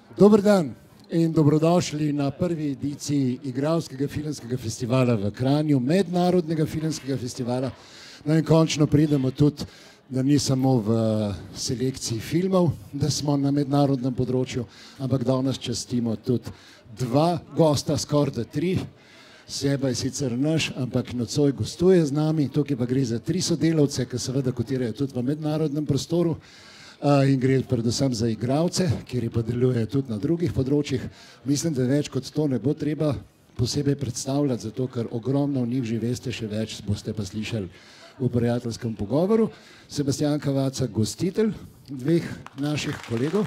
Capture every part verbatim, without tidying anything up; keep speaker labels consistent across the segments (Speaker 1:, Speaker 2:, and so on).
Speaker 1: Dober dan in dobrodošli na prvi ediciji Igralskega filmskega festivala v Kranju, mednarodnega filmskega festivala. No in končno pridemo tudi, da ni samo v selekciji filmov, da smo na mednarodnem področju, ampak danes častimo tudi dva gosta, skoraj da tri. Seba je sicer naš, ampak nocoj gostuje z nami, tukaj pa gre za tri sodelavce, ki seveda kotirajo tudi v mednarodnem prostoru. In gre predvsem za igralce, kjer pa delujejo tudi na drugih področjih. Mislim, da več kot to ne bo treba posebej predstavljati, zato ker ogromno v njih že veste, še več boste pa slišali v prijateljskem pogovoru. Sebastian Cavazza, gostitelj dveh naših kolegov.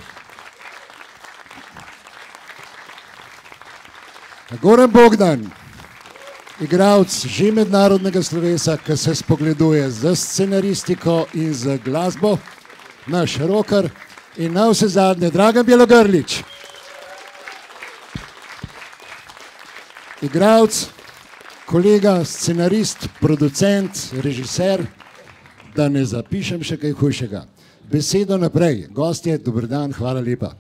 Speaker 1: Goran Bogdan, igralec že mednarodnega slovesa, ki se spogleduje z scenaristiko in z glasbo. Naš rocker in na vse zadnje Dragan Bjelogrlić. Igralec, kolega, scenarist, producent, režiser, da ne zapišem še kaj hujšega. Besedo naprej. Gostje, dober dan, hvala lepa.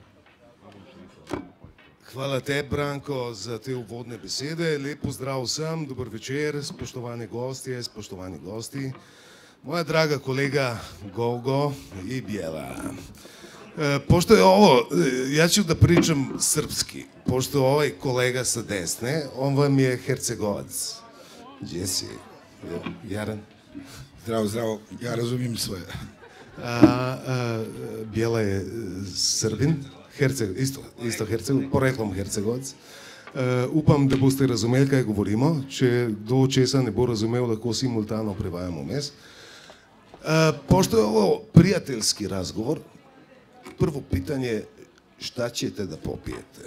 Speaker 2: Hvala te, Branko, za te uvodne besede. Lep pozdrav vsem, dober večer, spoštovani gostje, spoštovani gosti. Moja draga kolega Gogo i Bijela. E, pošto je ovo, ja ću da pričam srpski, pošto je ovaj kolega sa desne, on vam je Hercegovac. Gdje si? Jaran?
Speaker 3: Zdravo, zdravo, ja razumijem sve.
Speaker 2: A, a, Bijela je Srbin, Herceg, isto, isto Herceg, poreklom Hercegovac. Uh, upam, da boste razumeli, kaj govorimo. Če do česa ne bo razumel, lahko simultano prevajamo mes. Uh, pošto je ovo prijateljski razgovor, prvo pitanje, šta ćete da popijete?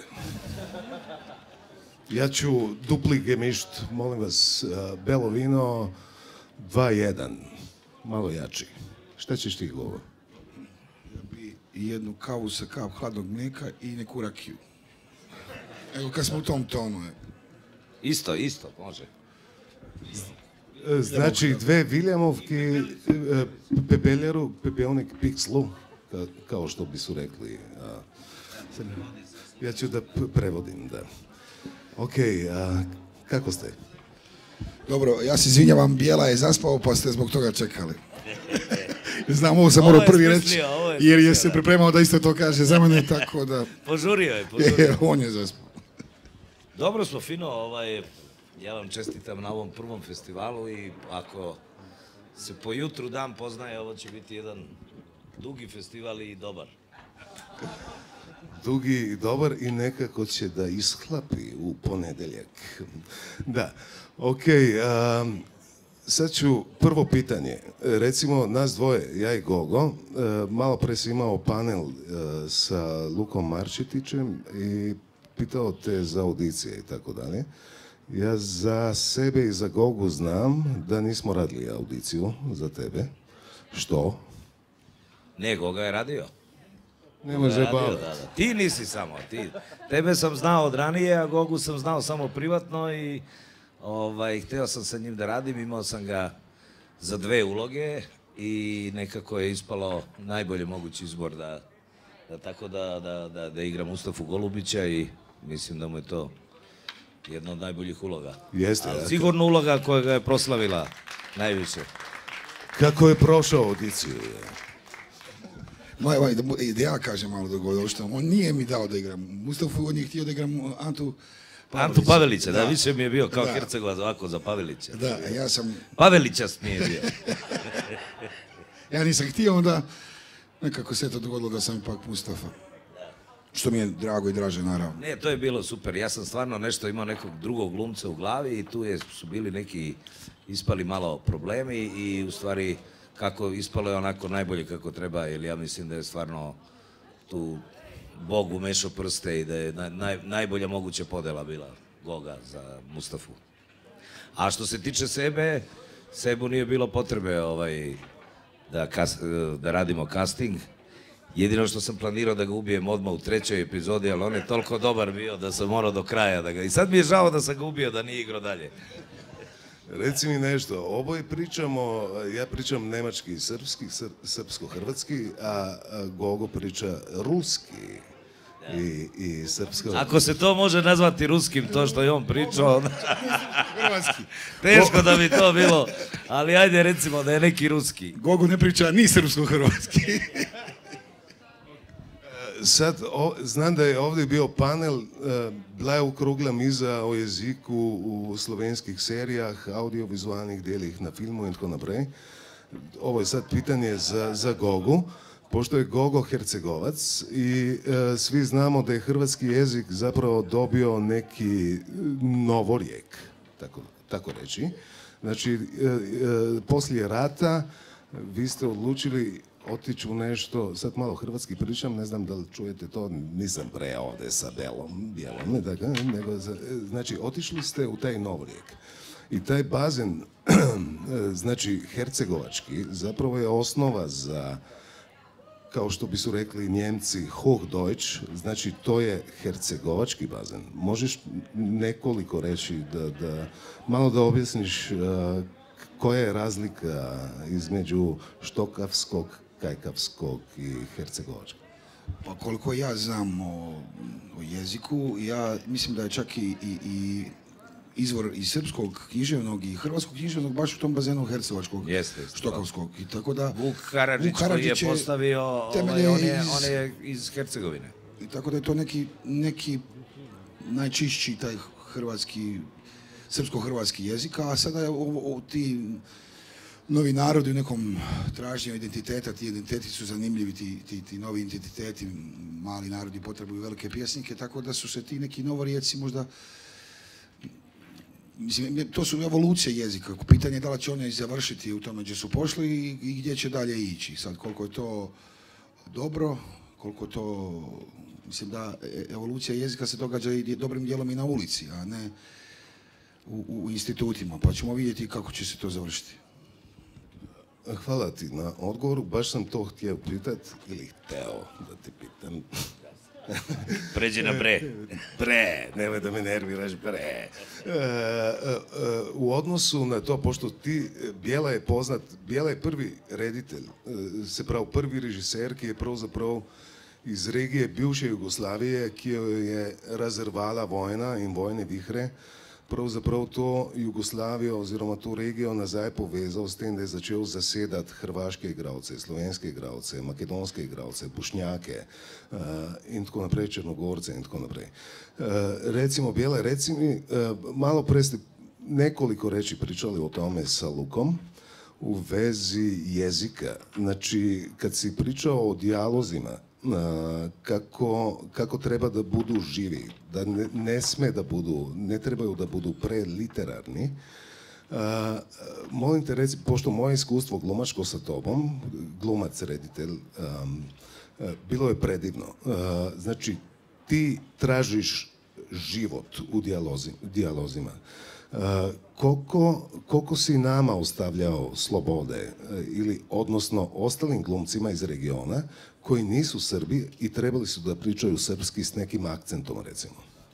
Speaker 2: Ja ću dupli gemišt, molim vas, uh, belo vino, dva jedan, malo jači. Šta ćeš ti, Gogo?
Speaker 3: Ja bi jednu kavu sa kap hladnog mlijeka i neku rakiju. Evo, kad smo u tom tonu, je.
Speaker 4: Isto, isto, može.
Speaker 2: Znači, dve Viljamovki, pepeljaru, pepelnik pikslu, kao što bi su rekli. Ja ću da prevodim, da. Okej, kako ste?
Speaker 3: Dobro, ja se izvinjavam, Bijela je zaspao, pa ste zbog toga čekali. Znam, ovo sam morao prvi reći, jer je se pripremao da isto to kaže za mene, tako da...
Speaker 4: Požurio je, požurio.
Speaker 3: On je zaspao.
Speaker 4: Dobro smo, fino, ovaj, ja vam čestitam na ovom prvom festivalu i ako se po jutru dan poznaje, ovo će biti jedan dugi festival i dobar.
Speaker 2: Dugi i dobar i nekako će da ishlapi u ponedeljak. Da, okej, um, sad ću prvo pitanje. Recimo, nas dvoje, ja i Gogo, uh, malo pre si imao panel uh, sa Lukom Marčetićem i pitao te za audicije i tako dalje. Ja za sebe i za Gogu znam da nismo radili audiciju za tebe. Što?
Speaker 4: Ne, Goga je radio.
Speaker 2: Ne može baviti.
Speaker 4: Ti nisi samo, ti. Tebe sam znao od ranije, a Gogu sam znao samo privatno i ovaj, hteo sam sa njim da radim, imao sam ga za dve uloge i nekako je ispalo najbolje mogući izbor da, da tako da, da, da, da igra Mustafu Golubića i mislim da mu je to jedna od najboljih uloga.
Speaker 2: Jeste.
Speaker 4: Ali sigurno uloga koja ga je proslavila najviše.
Speaker 2: Kako je prošao audiciju?
Speaker 3: Moj, da, da ja kažem malo dogodilo što on nije mi dao da igram Mustafu, on je htio da igram Antu Pavelića.
Speaker 4: Antu Pavelića, da, više mi je bio kao Hercegovac ovako za Pavelića.
Speaker 3: Da, ja sam...
Speaker 4: Pavelićast mi je bio.
Speaker 3: Ja nisam htio, onda nekako se to dogodilo da sam ipak Mustafa. Što mi je drago i draže, naravno.
Speaker 4: Ne, to je bilo super. Ja sam stvarno nešto imao nekog drugog glumca u glavi i tu je, su bili neki ispali malo problemi i u stvari kako ispalo je onako najbolje kako treba, jer ja mislim da je stvarno tu Bog umešao prste i da je naj, najbolja moguća podela bila Goga za Mustafu. A što se tiče sebe, Sebu nije bilo potrebe ovaj, da, kas, da radimo casting. Jedino što sam planirao da ga ubijem odmah u trećoj epizodi, ali on je toliko dobar bio da sam morao do kraja da ga... I sad mi je žao da sam ga ubio, da nije igrao dalje.
Speaker 2: Reci mi nešto, oboje pričamo, ja pričam nemački i srpski, srpsko-hrvatski, a Gogo priča ruski. i, i srpsko.
Speaker 4: Ako se to može nazvati ruskim, to što je on pričao,
Speaker 3: Hrvatski.
Speaker 4: teško da bi to bilo, ali ajde recimo da je neki ruski.
Speaker 3: Gogo ne priča ni srpsko-hrvatski.
Speaker 2: Sad, o, znam da je ovdje bio panel, bila je okrugla miza o jeziku u slovenskih serijah, audiovizualnih delih na filmu in tako naprej. Ovo je sad pitanje za, za Gogu, pošto je Gogo Hercegovac i e, svi znamo da je hrvatski jezik zapravo dobio neki novorijek, tako, tako reći. Znači, e, e, poslije rata vi ste odlučili otići u nešto, sad malo hrvatski pričam, ne znam da li čujete to, nisam pre ovdje sa belom, bijelom, ne tako, nego, znači, otišli ste u taj novorijek. I taj bazen, znači, hercegovački, zapravo je osnova za, kao što bi su rekli Njemci, Hochdeutsch, znači to je hercegovački bazen. Možeš nekoliko reći, da, da, malo da objasniš uh, koja je razlika između štokavskog, kajkavskog i hercegovačkog?
Speaker 3: Pa koliko ja znam o, o jeziku, ja mislim da je čak i, i, i izvor i srpskog književnog i hrvatskog književnog baš u tom bazenu hercegovačkog,
Speaker 4: jeste, jeste,
Speaker 3: štokavskog. I tako da,
Speaker 4: Vuk Karadžić koji je postavio, ovaj, on, je, on je iz Hercegovine.
Speaker 3: I tako da je to neki, neki najčišći taj hrvatski, srpsko-hrvatski jezik, a sada je o, o, ti novi narodi u nekom traženju identiteta, ti identiteti su zanimljivi, ti, ti, ti novi identiteti, mali narodi potrebuju velike pjesnike, tako da su se ti neki novorijeci možda, mislim, to su evolucije jezika. Pitanje je da li će oni završiti u tome gdje su pošli i, i gdje će dalje ići. Sad, koliko je to dobro, koliko to, mislim da evolucija jezika se događa i dobrim dijelom i na ulici, a ne u, u institutima, pa ćemo vidjeti kako će se to završiti.
Speaker 2: Hvala ti na odgovoru, baš sam to htio pitat, ili hteo da ti pitam.
Speaker 4: Pređi na bre.
Speaker 2: Bre, nemoj da me nerviraš, bre. E, e, e, u odnosu na to, pošto ti, Bijela je poznat, Bijela je prvi reditelj, se pravi prvi režiser, ki je pravzaprav iz regije bivše Jugoslavije, ki jo je razrvala vojna in vojne vihre, pravzaprav to Jugoslavijo oziroma to regijo nazaj povezal s tem, da je začel zasedati hrvaške igralce, slovenske igralce, makedonske igralce, bošnjake uh, in tako naprej, črnogorce in tako naprej. Uh, recimo, Bijela, reci mi, uh, malo pre ste nekoliko reči pričali o tome sa Lukom u vezi jezika. Znači, kad si pričao o dijalozima, Uh, kako, kako treba da budu živi, da ne, ne sme da budu, ne trebaju da budu preliterarni. Uh, molim te reci, pošto moje iskustvo glumačko sa tobom, glumac, reditelj, um, uh, bilo je predivno. Uh, znači, ti tražiš život u dijalozi, dijalozima. Uh, koliko, koliko si nama ostavljao slobode, uh, ili odnosno ostalim glumcima iz regiona koji nisu Srbi i trebali su da pričaju srpski s nekim akcentom, recimo?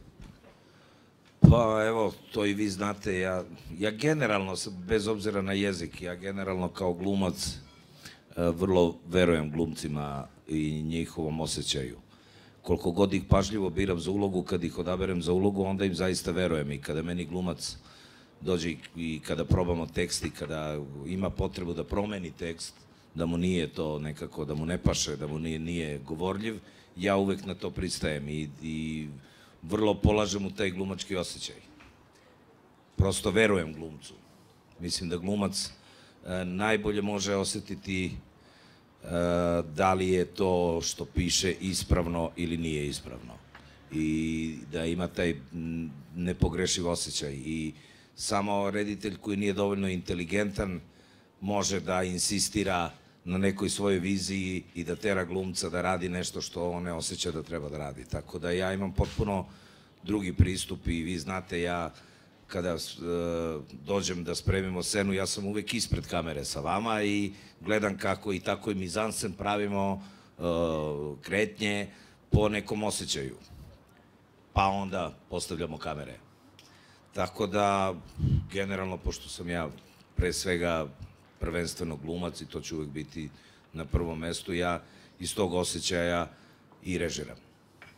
Speaker 4: Pa evo, to i vi znate, ja, ja generalno, bez obzira na jezik, ja generalno kao glumac vrlo verujem glumcima i njihovom osjećaju. Koliko god ih pažljivo biram za ulogu, kad ih odaberem za ulogu, onda im zaista verujem. I kada meni glumac dođe i kada probamo tekst i kada ima potrebu da promeni tekst, da mu nije to nekako, da mu ne paše, da mu nije, nije govorljiv, ja uvek na to pristajem i, i vrlo polažem u taj glumački osjećaj. Prosto verujem glumcu. Mislim da glumac e, najbolje može osjetiti e, da li je to što piše ispravno ili nije ispravno. I da ima taj nepogrešiv osjećaj. I samo reditelj koji nije dovoljno inteligentan može da insistira na nekoj svojoj viziji i da tera glumca da radi nešto što on ne osjeća da treba da radi. Tako da ja imam potpuno drugi pristup i vi znate, ja kada uh, dođem da spremimo scenu, ja sam uvek ispred kamere sa vama i gledam kako i tako i mizansen pravimo uh, kretnje po nekom osjećaju. Pa onda postavljamo kamere. Tako da, generalno, pošto sam ja pre svega prvenstveno glumac i to će uvek biti na prvom mestu, ja iz tog osjećaja i režiram.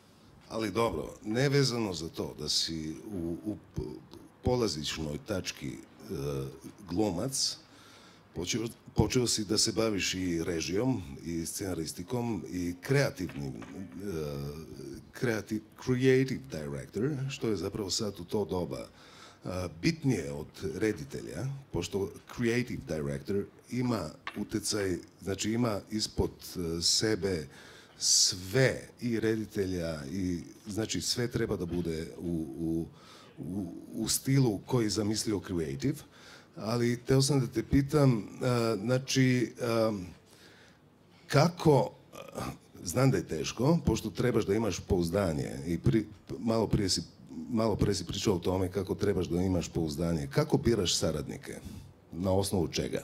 Speaker 2: Ali dobro, nevezano za to da si u, u polazičnoj tački e, glumac, počeo, počeo si da se baviš i režijom, i scenaristikom, i kreativnim, e, kreativ, creative director, što je zapravo sad u to doba bitnije od reditelja, pošto creative director ima utjecaj, znači ima ispod sebe sve i reditelja i znači sve treba da bude u, u, u, u stilu koji je zamislio creative, ali teo sam da te pitam, uh, znači uh, kako, uh, znam da je teško, pošto trebaš da imaš pouzdanje i pri, malo prije si Malo pre si pričao o tome kako trebaš da imaš pouzdanje. Kako biraš saradnike? Na osnovu čega?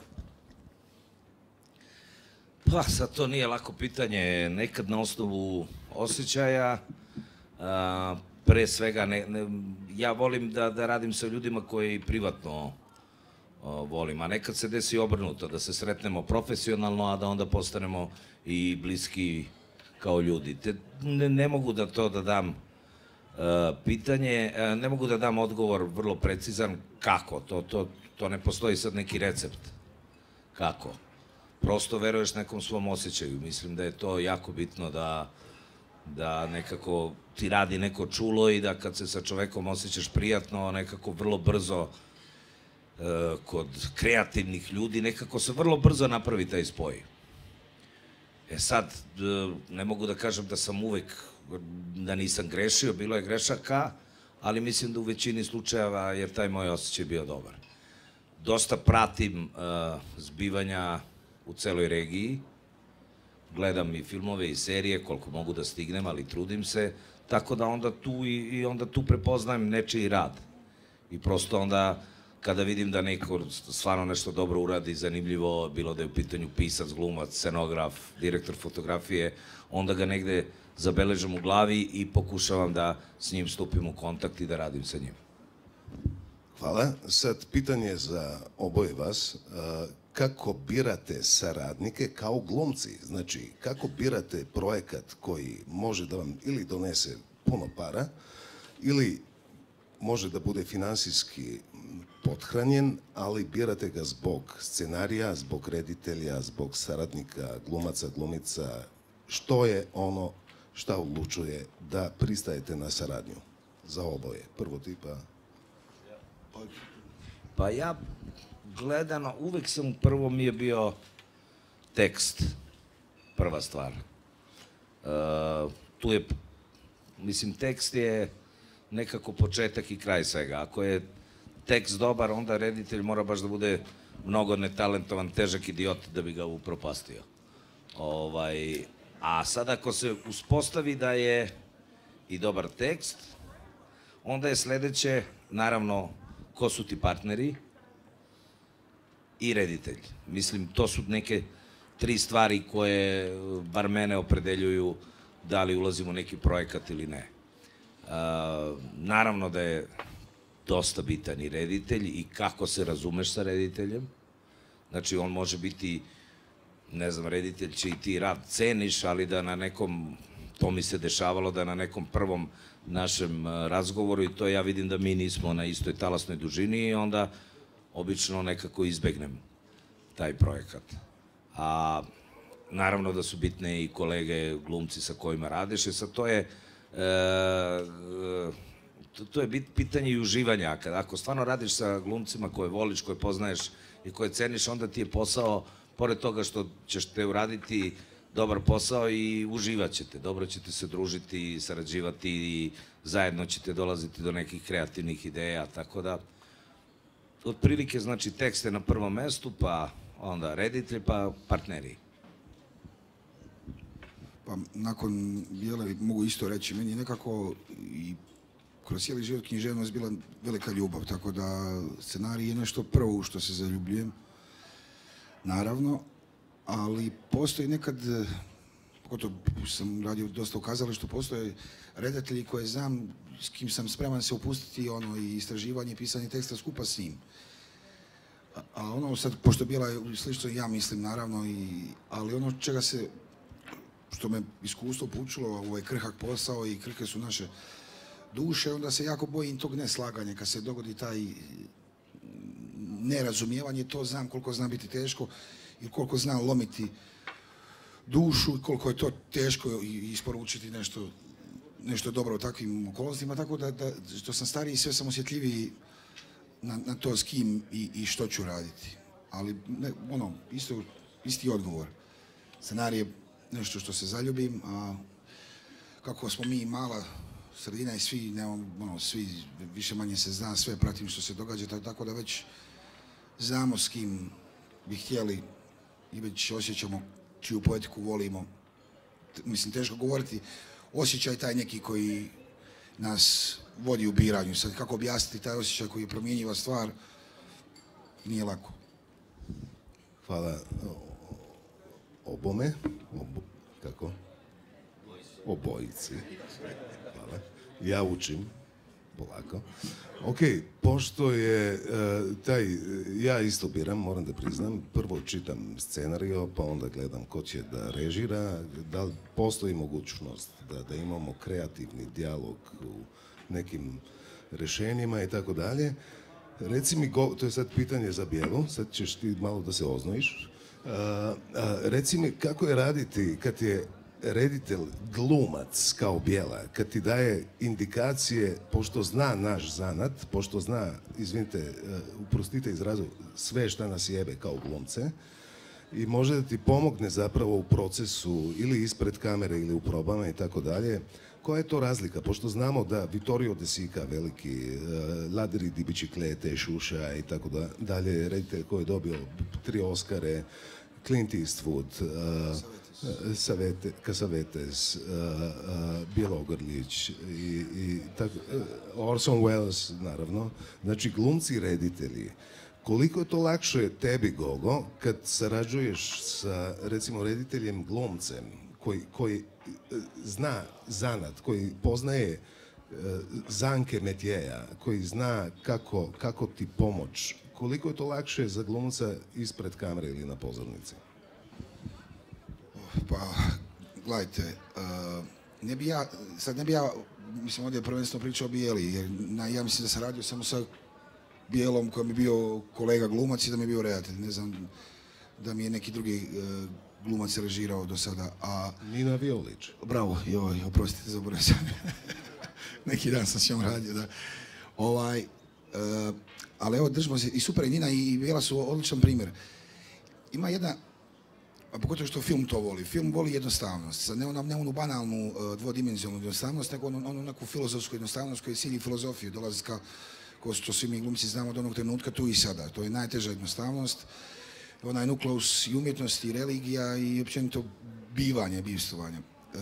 Speaker 4: Pa, sad to nije lako pitanje. Nekad na osnovu osjećaja, a, pre svega, ne, ne, ja volim da, da radim sa ljudima koji privatno a, volim, a nekad se desi obrnuto, da se sretnemo profesionalno, a da onda postanemo i bliski kao ljudi. Te, ne, ne mogu da to da dam Uh, pitanje, uh, ne mogu da dam odgovor vrlo precizan kako, to, to, to ne postoji sad neki recept kako, prosto veruješ nekom svom osjećaju, mislim da je to jako bitno da, da nekako ti radi neko čulo i da kad se sa čovekom osjećaš prijatno, nekako vrlo brzo uh, kod kreativnih ljudi, nekako se vrlo brzo napravi taj spoj. E sad, uh, ne mogu da kažem da sam uvek da nisam grešio, bilo je grešaka, ali mislim da u većini slučajeva je taj moj osjećaj bio dobar. Dosta pratim uh, zbivanja u celoj regiji, gledam i filmove i serije koliko mogu da stignem, ali trudim se, tako da onda tu i, i onda tu prepoznajem nečiji rad. I prosto onda kada vidim da neko stvarno nešto dobro uradi, zanimljivo, bilo da je u pitanju pisac, glumac, scenograf, direktor fotografije, onda ga negde zabeležem u glavi i pokušavam da s njim stupim u kontakt i da radim sa njim.
Speaker 2: Hvala. Sad pitanje za oboje vas. Kako birate saradnike kao glumci? Znači, kako birate projekat koji može da vam ili donese puno para, ili može da bude finansijski pothranjen, ali birate ga zbog scenarija, zbog reditelja, zbog saradnika, glumaca, glumica. Što je ono šta odlučuje da pristajete na saradnju za oboje? Prvo tipa...
Speaker 4: Pa ja, gledano, uvek sam, prvo mi je bio tekst, prva stvar. Uh, tu je, mislim, tekst je nekako početak i kraj svega. Ako je tekst dobar, onda reditelj mora baš da bude mnogo netalentovan, težak idiot da bi ga upropastio. Ovaj... A sad ako se uspostavi da je i dobar tekst, onda je sledeće, naravno, ko su ti partneri i reditelj. Mislim, to su neke tri stvari koje bar mene opredeljuju da li ulazim u neki projekat ili ne. Uh, naravno da je dosta bitan i reditelj i kako se razumeš sa rediteljem. Znači, on može biti, ne znam, reditelj će i ti rad ceniš, ali da na nekom, to mi se dešavalo, da na nekom prvom našem razgovoru, i to ja vidim da mi nismo na istoj talasnoj dužini, i onda obično nekako izbegnem taj projekat. A naravno da su bitne i kolege glumci sa kojima radiš, i sad to je e, to, to je bit, pitanje i uživanja. Ako stvarno radiš sa glumcima koje voliš, koje poznaješ i koje ceniš, onda ti je posao, pored toga što ćeš te uraditi dobar posao, i uživat ćete, dobro ćete se družiti, sarađivati i zajedno ćete dolaziti do nekih kreativnih ideja, tako da otprilike, znači, tekst je na prvom mestu, pa onda reditelj, pa partneri.
Speaker 3: Pa nakon Bijele mogu isto reći, meni je nekako i kroz cijeli život književnost bila velika ljubav, tako da scenarij je nešto prvo u što se zaljubljujem, naravno, ali postoji nekad, pogotovo sam radio dosta u kazalištu, postoje redatelji koje znam, s kim sam spreman se upustiti, ono, i istraživanje, pisanje teksta skupa s njim. A, a ono sad, pošto Bijela je slično, ja mislim, naravno, i, ali ono čega se što me iskustvo poučilo, ovo je krhak posao i krhke su naše duše, onda se jako bojim tog neslaganja, kad se dogodi taj nerazumijevanje, to znam koliko zna biti teško i koliko zna lomiti dušu i koliko je to teško isporučiti nešto, nešto dobro u takvim okolnostima, tako da, da što sam stariji sve sam osjetljiviji na, na to s kim i, i što ću raditi. Ali ne, ono, isto, isti odgovor. Scenarij je nešto što se zaljubim, a kako smo mi mala sredina i svi, nemamo, ono, svi više manje se zna, sve pratim što se događa, tako da već znamo s kim bi htjeli i već osjećamo čiju poetiku volimo. Mislim, teško govoriti, osjećaj taj neki koji nas vodi u biranju. Sad, kako objasniti taj osjećaj koji je promjenjiva stvar, nije lako.
Speaker 2: Hvala obome. Obo, kako? Obojici. Hvala. Ja učim. Polako. Ok, pošto je uh, taj, ja isto biram, moram da priznam, prvo čitam scenario, pa onda gledam ko će da režira, da li postoji mogućnost da, da imamo kreativni dijalog u nekim rešenjima i tako dalje. Reci mi, go, to je sad pitanje za Bijelu, sad ćeš ti malo da se oznojiš. Uh, uh, reci mi kako je raditi kad je reditelj glumac kao Bijela, kad ti daje indikacije, pošto zna naš zanat, pošto zna, izvinite, uprostite izrazu, sve šta nas jebe kao glumce, i može da ti pomogne zapravo u procesu ili ispred kamere ili u probama i tako dalje. Koja je to razlika? Pošto znamo da Vittorio De Sica, veliki, uh, Ladri di biciklete, Šuša i tako da, dalje, reditelj koji je dobio tri Oscare, Clint Eastwood, uh, Savete, Cassavetes, uh, uh, Bjelogrlić i, i tak, uh, Orson Welles, naravno. Znači, glumci i reditelji. Koliko je to lakše tebi, Gogo, kad sarađuješ sa, recimo, rediteljem glumcem koji, koji uh, zna zanat, koji poznaje uh, zanke metjeja, koji zna kako, kako ti pomoć. Koliko je to lakše za glumca ispred kamere ili na pozornici?
Speaker 3: Pa, gledajte, uh, ne bi ja, sad ne bi ja, mislim, ovdje prvenstveno pričao o Bijeli, jer na, ja mislim da sam radio samo sa Bijelom koji mi je bio kolega glumac i da mi je bio redatelj. Ne znam da mi je neki drugi uh, glumac režirao do sada. A,
Speaker 2: Nina Violić.
Speaker 3: Bravo, joj, oprostite, zaboravio sam. Neki dan sam s njom radio, da. Ovaj, uh, ali evo, držimo se, i super, i Nina i Bijela su odličan primjer. Ima jedna, a pogotovo što film to voli. Film voli jednostavnost. Sad ne onu, ne onu banalnu uh, dvodimenzionalnu jednostavnost, nego onu, onu neku filozofsku jednostavnost koja je cilj i filozofiju dolazka, ko što svi mi glumci znamo od onog trenutka tu i sada. To je najteža jednostavnost. Onaj nukleus i umjetnosti, i religija i općenito bivanje, bivstvovanje. Uh,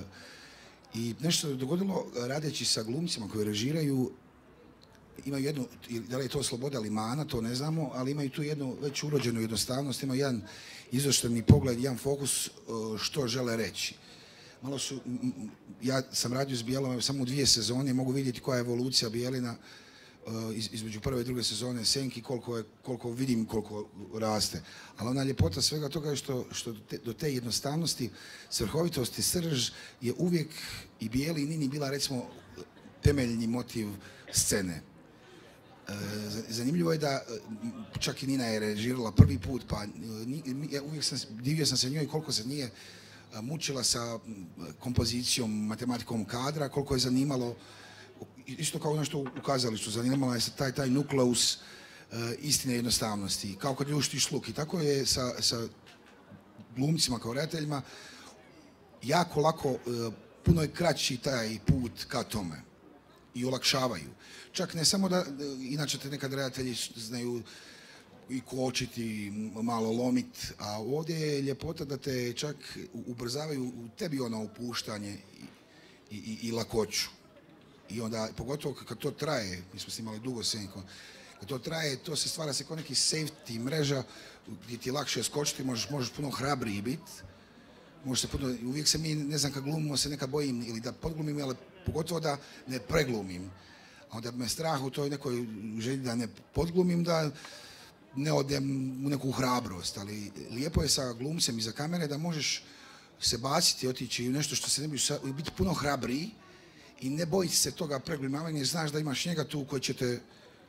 Speaker 3: I nešto se dogodilo radeći sa glumcima koji režiraju, imaju jednu, da li je to sloboda ili mana, to ne znamo, ali imaju tu jednu već urođenu jednostavnost, imaju jedan izoštreni pogled, jedan fokus što žele reći. Malo su, ja sam radio s Bijelom samo u dvije sezone, mogu vidjeti koja je evolucija Bijelina između prve i druge sezone Senki, koliko, je, koliko vidim koliko raste. Ali ona ljepota svega toga je što, što do, te, do te jednostavnosti, svrhovitosti, srž je uvijek i Bijeli i Nini bila, recimo, temeljni motiv scene. Zanimljivo je da čak i Nina je režirala prvi put, pa ja uvijek sam, divio sam se njoj koliko se nije mučila sa kompozicijom, matematikom kadra, koliko je zanimalo, isto kao nešto u kazalištu, zanimalo je se taj, taj nukleus istine jednostavnosti, kao kad ljuštiš luk. I tako je sa, sa glumcima kao redateljima jako lako, puno je kraći taj put ka tome i olakšavaju. Čak ne samo da, inače te nekad redatelji znaju i kočiti, malo lomit, a ovdje je ljepota da te čak ubrzavaju u tebi ono upuštanje i, i, i lakoću. I onda, pogotovo kad to traje, mi smo snimali dugo Senko, kad to traje, to se stvara se kao neki safety mreža gdje ti je lakše skočiti, možeš, možeš puno hrabriji biti. Može se puno, uvijek se mi, ne znam, kad glumimo se nekad bojim ili da podglumim, ali pogotovo da ne preglumim. A onda me strah u toj nekoj želji da ne podglumim, da ne odem u neku hrabrost. Ali lijepo je sa glumcem iza kamere da možeš se baciti, otići u nešto što se ne bi, biti puno hrabriji i ne bojiti se toga preglimavanja jer znaš da imaš njega tu koji će te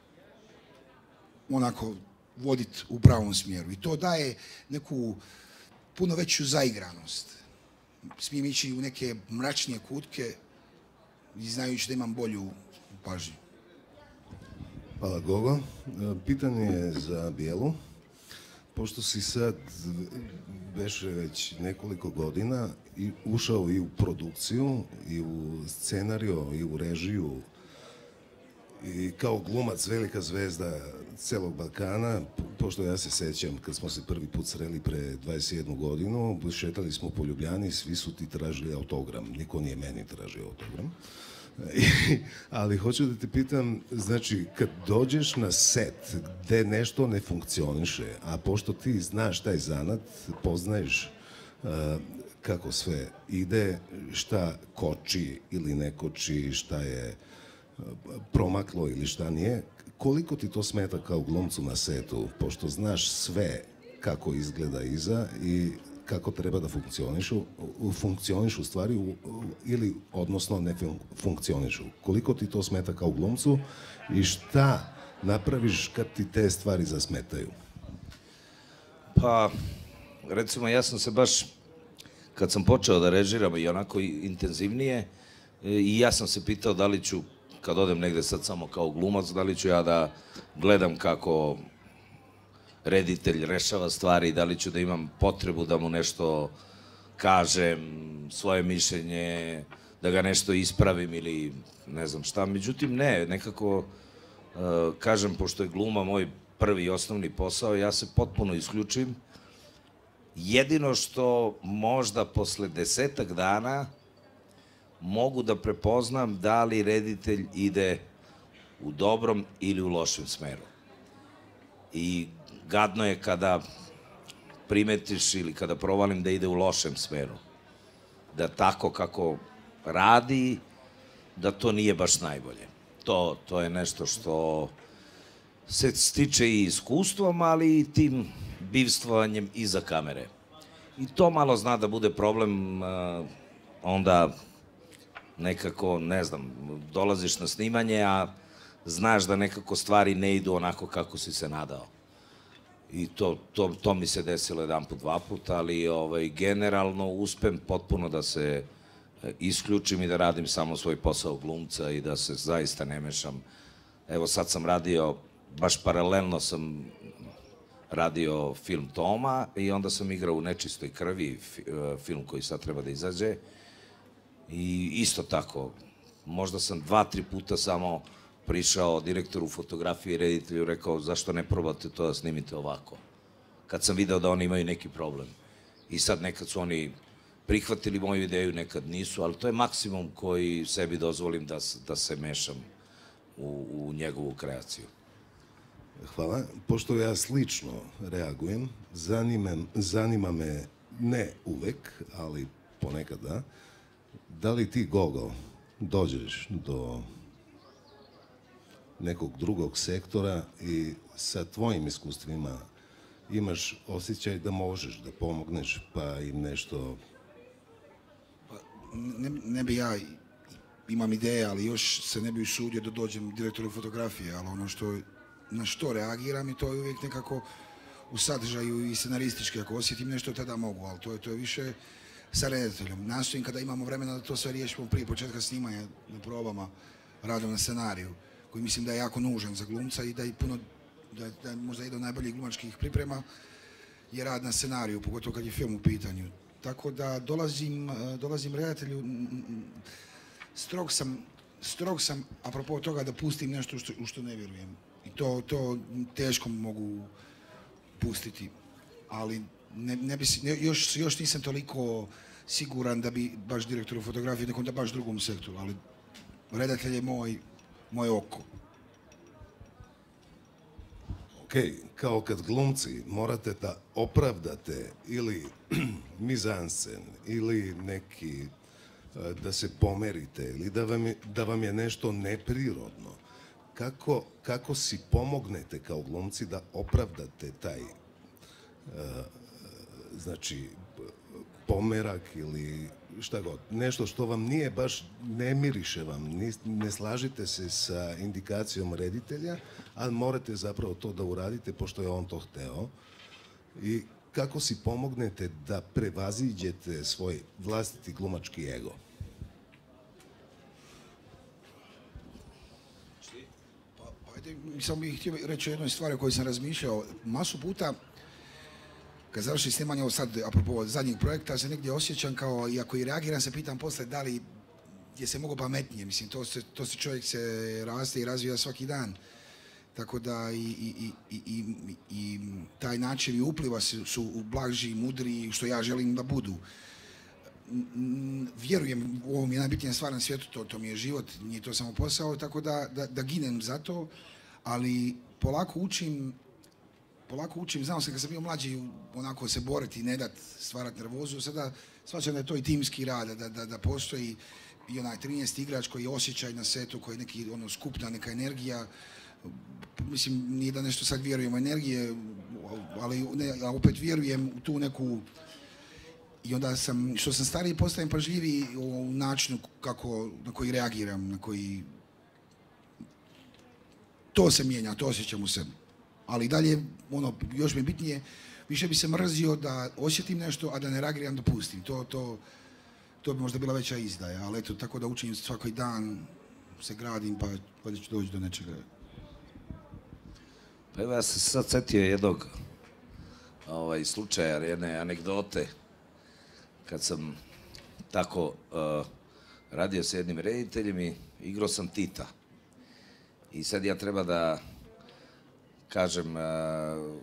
Speaker 3: onako voditi u pravom smjeru. I to daje neku puno veću zaigranost. Smijem ići u neke mračnije kutke i znajući da imam bolju pažnju.
Speaker 2: Hvala, Gogo. Pitanje je za Bijelu. Pošto si sad već, već nekoliko godina i ušao i u produkciju, i u scenariju, i u režiju, i kao glumac, velika zvezda celog Balkana, pošto ja se sećam kad smo se prvi put sreli pre dvadeset jednu godinu, šetali smo po Ljubljani, svi su ti tražili autogram, niko nije meni tražio autogram. Ali hoću da te pitam, znači, kad dođeš na set gde nešto ne funkcioniše, a pošto ti znaš taj zanat, poznaješ uh, kako sve ide, šta koči ili ne koči, šta je uh, promaklo ili šta nije, koliko ti to smeta kao glumcu na setu, pošto znaš sve kako izgleda iza i kako treba da funkcionišu, funkcionišu stvari u, ili odnosno ne funkcionišu. Koliko ti to smeta kao glumcu i šta napraviš kad ti te stvari zasmetaju?
Speaker 4: Pa, recimo, ja sam se baš, kad sam počeo da režiram i onako intenzivnije, i ja sam se pitao da li ću, kad odem negde sad samo kao glumac, da li ću ja da gledam kako reditelj rešava stvari, da li ću da imam potrebu da mu nešto kažem, svoje mišljenje, da ga nešto ispravim ili ne znam šta. Međutim, ne, nekako, uh, kažem, pošto je gluma moj prvi i osnovni posao, ja se potpuno isključim. Jedino što možda posle desetak dana mogu da prepoznam da li reditelj ide u dobrom ili u lošem smeru. I gadno je kada primetiš ili kada provalim da ide u lošem smeru. Da tako kako radi, da to nije baš najbolje. To, to je nešto što se stiče i iskustvom, ali i tim bivstvovanjem iza kamere. I to malo zna da bude problem, onda nekako, ne znam, dolaziš na snimanje, a znaš da nekako stvari ne idu onako kako si se nadao. I to, to, to mi se desilo jedan put, dva put, ali ovaj, generalno uspem potpuno da se isključim i da radim samo svoj posao glumca i da se zaista ne mešam. Evo sad sam radio, baš paralelno sam radio film Toma i onda sam igrao u Nečistoj krvi, film koji sad treba da izađe. I isto tako, možda sam dva, tri puta samo prišao direktoru fotografije i reditelju, rekao zašto ne probate to da snimite ovako. Kad sam video da oni imaju neki problem. I sad nekad su oni prihvatili moju ideju, nekad nisu, ali to je maksimum koji sebi dozvolim da, da se mešam u, u njegovu kreaciju.
Speaker 2: Hvala. Pošto ja slično reagujem, zanima, zanima me, ne uvek, ali ponekad da, da li ti, Gogo, dođeš do nekog drugog sektora i sa tvojim iskustvima imaš osjećaj da možeš da pomogneš, pa im nešto...
Speaker 3: Pa, ne, ne bi ja, imam ideje, ali još se ne bi usudio da dođem direktoru fotografije, ali ono što, na što reagiram i to je uvijek nekako u sadržaju i scenaristički, ako osjetim nešto, tada mogu, ali to je, to je više sa redateljom. Nastojim kada imamo vremena da to sve riješimo prije početka snimanja, na probama, radom na scenariju, koji mislim da je jako nužan za glumca i da je puno, da, da je možda jedan od najboljih glumačkih priprema je rad na scenariju, pogotovo kad je film u pitanju. Tako da dolazim, dolazim redatelju, strog sam, strog sam apropo toga da pustim nešto što, u što ne vjerujem. I to, to teško mogu pustiti, ali ne, ne bi, ne, još, još nisam toliko siguran da bi baš direktor fotografije, nekom da baš drugom sektoru, ali redatelj je moj, moje oko.
Speaker 2: Ok, kao kad glumci morate da opravdate ili mizanscen ili neki da se pomerite ili da vam je, da vam je nešto neprirodno. Kako, kako si pomognete kao glumci da opravdate taj, uh, znači, pomerak ili šta god, nešto što vam nije baš, ne miriše vam, ne slažite se sa indikacijom reditelja, ali morate zapravo to da uradite pošto je on to hteo. I kako si pomognete da prevaziđete svoj vlastiti glumački ego?
Speaker 3: Pa, ajde, samo bih htio reći o jednoj stvari o kojoj sam razmišljao. Masu puta, kad završi snimanje ovo sad, apropo zadnjeg projekta, se negdje osjećam kao, i ako i reagiram, se pitam posle da li je se mogo pametnije. Mislim, to se, to se čovjek se raste i razvija svaki dan. Tako da i, i, i, i, i taj način i upliva su, su blaži, mudri, što ja želim da budu. Vjerujem, u ovom je najbitnija stvar na svijetu, to, to mi je život, nije to samo posao, tako da, da, da ginem za to, ali polako učim, polako učim, znao sam kad sam bio mlađi, onako se boriti, ne dat, stvarati nervozu, sada shvaćam da je to i timski rad, da, da, da postoji i onaj trinaesti igrač koji je osjećaj na setu, koji je neki ono, skupna neka energija. Mislim, nije da nešto sad vjerujem u energije, ali ne, opet vjerujem u tu neku. I onda sam, što sam stariji, postajem pažljiviji u načinu kako, na koji reagiram, na koji to se mijenja, to osjećam u sebi. Ali dalje, ono, još mi je bitnije, više bi se mrzio da osjetim nešto, a da ne reagiram, da pustim. To, to, to bi možda bila veća izdaja, ali eto, tako da učim svaki dan, se gradim, pa valjda ću doći do nečega.
Speaker 4: Pa evo, ja sam se sad setio jednog ovaj, slučaja, jedne anegdote, kad sam tako uh, radio s jednim rediteljem i igrao sam Tita. I sad ja treba da kažem, uh,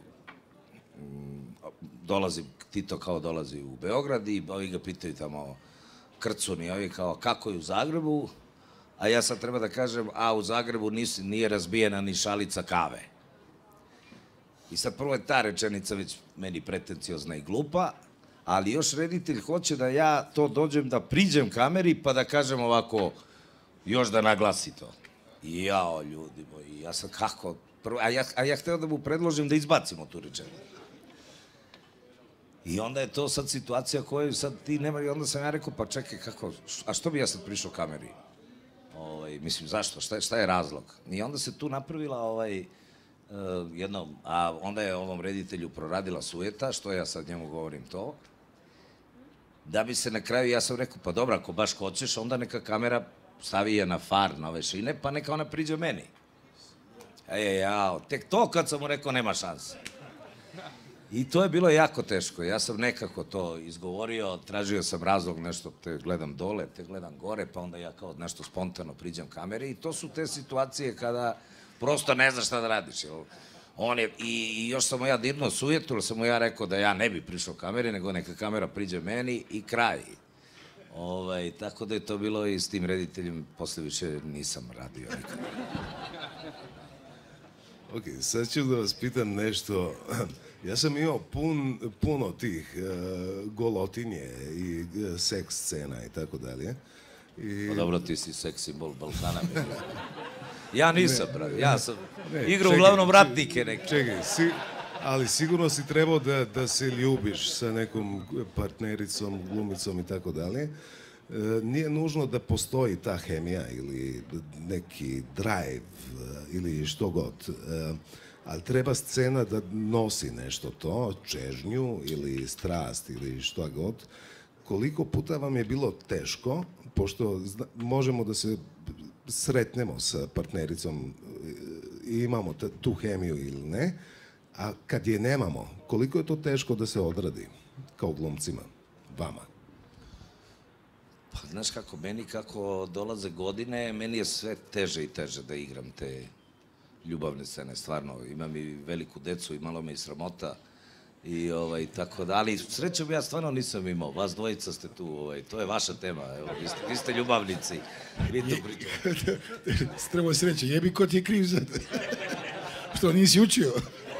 Speaker 4: dolazi, Tito kao dolazi u Beograd i ovi ga pitaju tamo Krcun i ovi kao kako je u Zagrebu, a ja sad treba da kažem, a u Zagrebu nis, nije razbijena ni šalica kave. I sad prvo je ta rečenica već meni pretenciozna i glupa, ali još reditelj hoće da ja to dođem da priđem kameri pa da kažem ovako, još da naglasi to. I jao, ljudi moji, ja sam kako, prvo, a, ja, a ja hteo da mu predložim da izbacimo tu rečenicu. I onda je to sad situacija koju sad ti nema, i onda sam ja rekao, pa čekaj, kako, a što bi ja sad prišao kameri? Ovaj, mislim, zašto, šta, šta je razlog? I onda se tu napravila ovaj, Uh, jedno, a onda je ovom reditelju proradila sujeta, što ja sad njemu govorim to, da bi se na kraju, ja sam rekao, pa dobro, ako baš hoćeš, onda neka kamera stavi je na far, na ove šine, pa neka ona priđe meni. E, jao, tek to kad sam mu rekao, nema šanse. I to je bilo jako teško, ja sam nekako to izgovorio, tražio sam razlog, nešto te gledam dole, te gledam gore, pa onda ja kao nešto spontano priđem kameri i to su te situacije kada prosto ne znaš šta da radiš. On je, i, i još sam mu ja dirnuo sujetu, ali sam mu ja rekao da ja ne bi prišao kameri, nego neka kamera priđe meni i kraj. Ovaj, tako da je to bilo i s tim rediteljem, posle više nisam radio nikad.
Speaker 2: Ok, sad ću da vas pitam nešto. Ja sam imao pun, puno tih uh, golotinje i uh, seks scena i tako dalje. I...
Speaker 4: Pa dobro, ti si seks simbol Balkana. Ja nisam, brad, ja sam igrao
Speaker 2: čekaj,
Speaker 4: uglavnom ratnike neke.
Speaker 2: Čekaj, si, ali sigurno si trebao da, da se ljubiš sa nekom partnericom, glumicom i tako dalje. E, nije nužno da postoji ta hemija ili neki drive ili što god. E, ali treba scena da nosi nešto to, čežnju ili strast ili što god. Koliko puta vam je bilo teško, pošto zna, možemo da se sretnemo sa partnericom i imamo tu hemiju ili ne, a kad je nemamo, koliko je to teško da se odradi kao glumcima, vama?
Speaker 4: Pa znaš kako, meni kako dolaze godine, meni je sve teže i teže da igram te ljubavne scene, stvarno. Imam i veliku decu i malo me i sramota. I ovaj, tako da, ali srećom ja stvarno nisam imao, vas dvojica ste tu, ovaj, to je vaša tema, evo, vi ste, vi ste ljubavnici, vi to pričate.
Speaker 3: Trebao se reći, jebi ko ti je kriv za to, što nisi učio.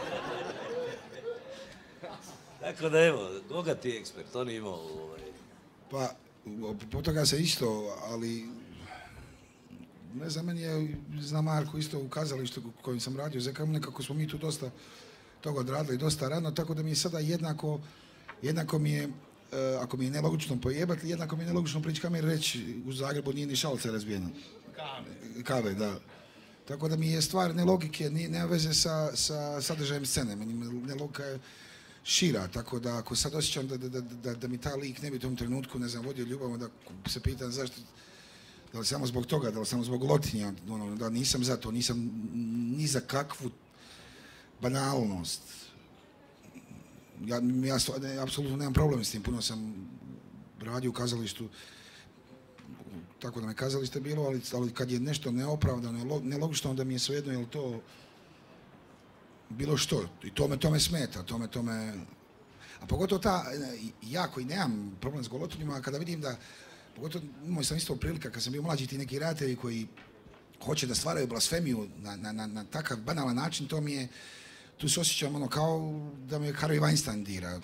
Speaker 4: Tako da evo, koga ti je ekspert, on je imao ovaj...
Speaker 3: Pa, po toga se isto, ali, ne znam, meni je, znam Marko isto u kazalištu kojim sam radio, zekam nekako smo mi tu dosta toga odradili dosta rano, tako da mi je sada jednako, jednako mi je ako mi je nelogično pojebati, jednako mi je nelogično prići kamer reći u Zagrebu nije ni šalca razbijena. Kave. Kave, da. Tako da mi je stvar nelogike, nema veze sa, sa sadržajem scene, meni nelogika je šira, tako da ako sad osjećam da, da, da, da mi ta lik ne bi u tom trenutku, ne znam, vodio ljubav, da se pitam zašto, da li samo zbog toga, da li samo zbog lotinja, ono, da nisam za to, nisam ni za kakvu banalnost. Ja, ja ne, apsolutno nemam problem s tim, puno sam radio u kazalištu, tako da me kazalište bilo, ali, ali kad je nešto neopravdano, nelogično, onda mi je svejedno, je li to bilo što. I to me, to me smeta, to me, to me... A pogotovo ta, ja koji nemam problem s golotinjima, kada vidim da, pogotovo imao sam isto prilika, kad sam bio mlađi, ti neki redatelji koji hoće da stvaraju blasfemiju na, na, na, na takav banalan način, to mi je, tu se osjećam ono kao da me Harvey Weinstein dira.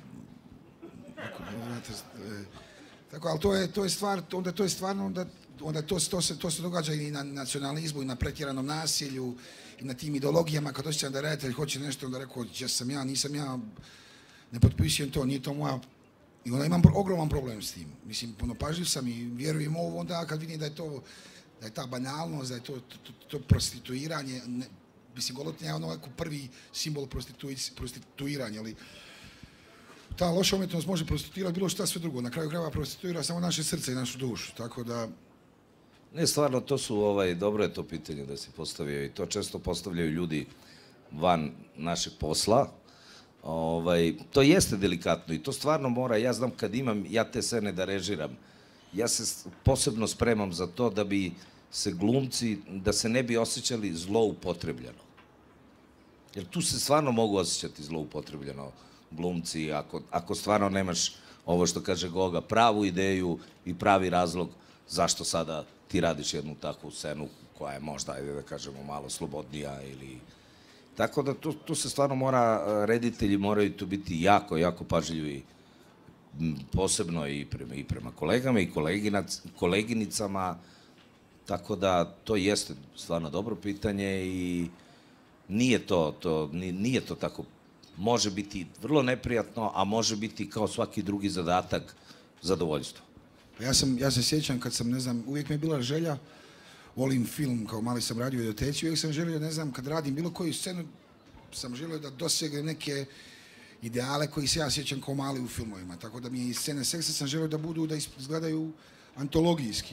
Speaker 3: Tako, ali to je, to je stvar, onda to je stvarno, onda, onda to, to, se, to se događa i na nacionalizmu, i na pretjeranom nasilju, i na tim ideologijama, kad osjećam da redatelj hoće nešto, onda rekao, ja sam ja, nisam ja, ne potpisujem to, nije to moja, i onda imam ogroman problem s tim. Mislim, puno pažljiv sam i vjerujem u ovo, onda kad vidim da je to, da je ta banalnost, da je to, to, to, to prostituiranje, ne, mislim, golotinja je ono prvi simbol prostituiranja, ali ta loša umjetnost može prostituirati bilo šta sve drugo. Na kraju krajeva prostituira samo naše srce i našu dušu, tako da...
Speaker 4: Ne, stvarno, to su, ovaj, dobro je to pitanje da si postavio i to često postavljaju ljudi van našeg posla. Ovaj, to jeste delikatno i to stvarno mora, ja znam kad imam, ja te scene da režiram, ja se posebno spremam za to da bi se glumci, da se ne bi osjećali zloupotrebljeno. Jer tu se stvarno mogu osjećati zloupotrebljeno glumci, ako, ako stvarno nemaš ovo što kaže Goga, pravu ideju i pravi razlog zašto sada ti radiš jednu takvu scenu koja je možda, ajde da kažemo, malo slobodnija ili... Tako da tu, tu se stvarno mora, reditelji moraju tu biti jako, jako pažljivi, posebno i prema, i prema kolegama i koleginac, koleginicama, tako da to jeste stvarno dobro pitanje i nije to, to, nije to tako. Može biti vrlo neprijatno, a može biti kao svaki drugi zadatak zadovoljstvo.
Speaker 3: Ja, sam, ja se sjećam kad sam, ne znam, uvijek mi je bila želja, volim film, kao mali sam radio u Idoteci, uvijek sam želio, ne znam, kad radim bilo koju scenu, sam želio da dosegnem neke ideale koji se ja sjećam kao mali u filmovima. Tako da mi je i scene seksa sam želio da budu, da izgledaju antologijski.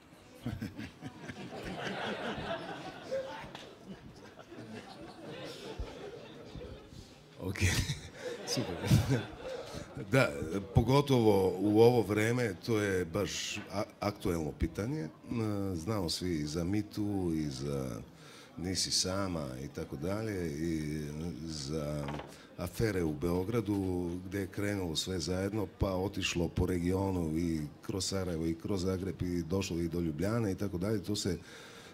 Speaker 2: Ok, super. Da, pogotovo u ovo vreme, to je baš aktuelno pitanje. Znamo svi i za Me Too, i za Nisi sama i tako dalje, i za afere u Beogradu, gdje je krenulo sve zajedno, pa otišlo po regionu i kroz Sarajevo i kroz Zagreb i došlo i do Ljubljane i tako dalje. To se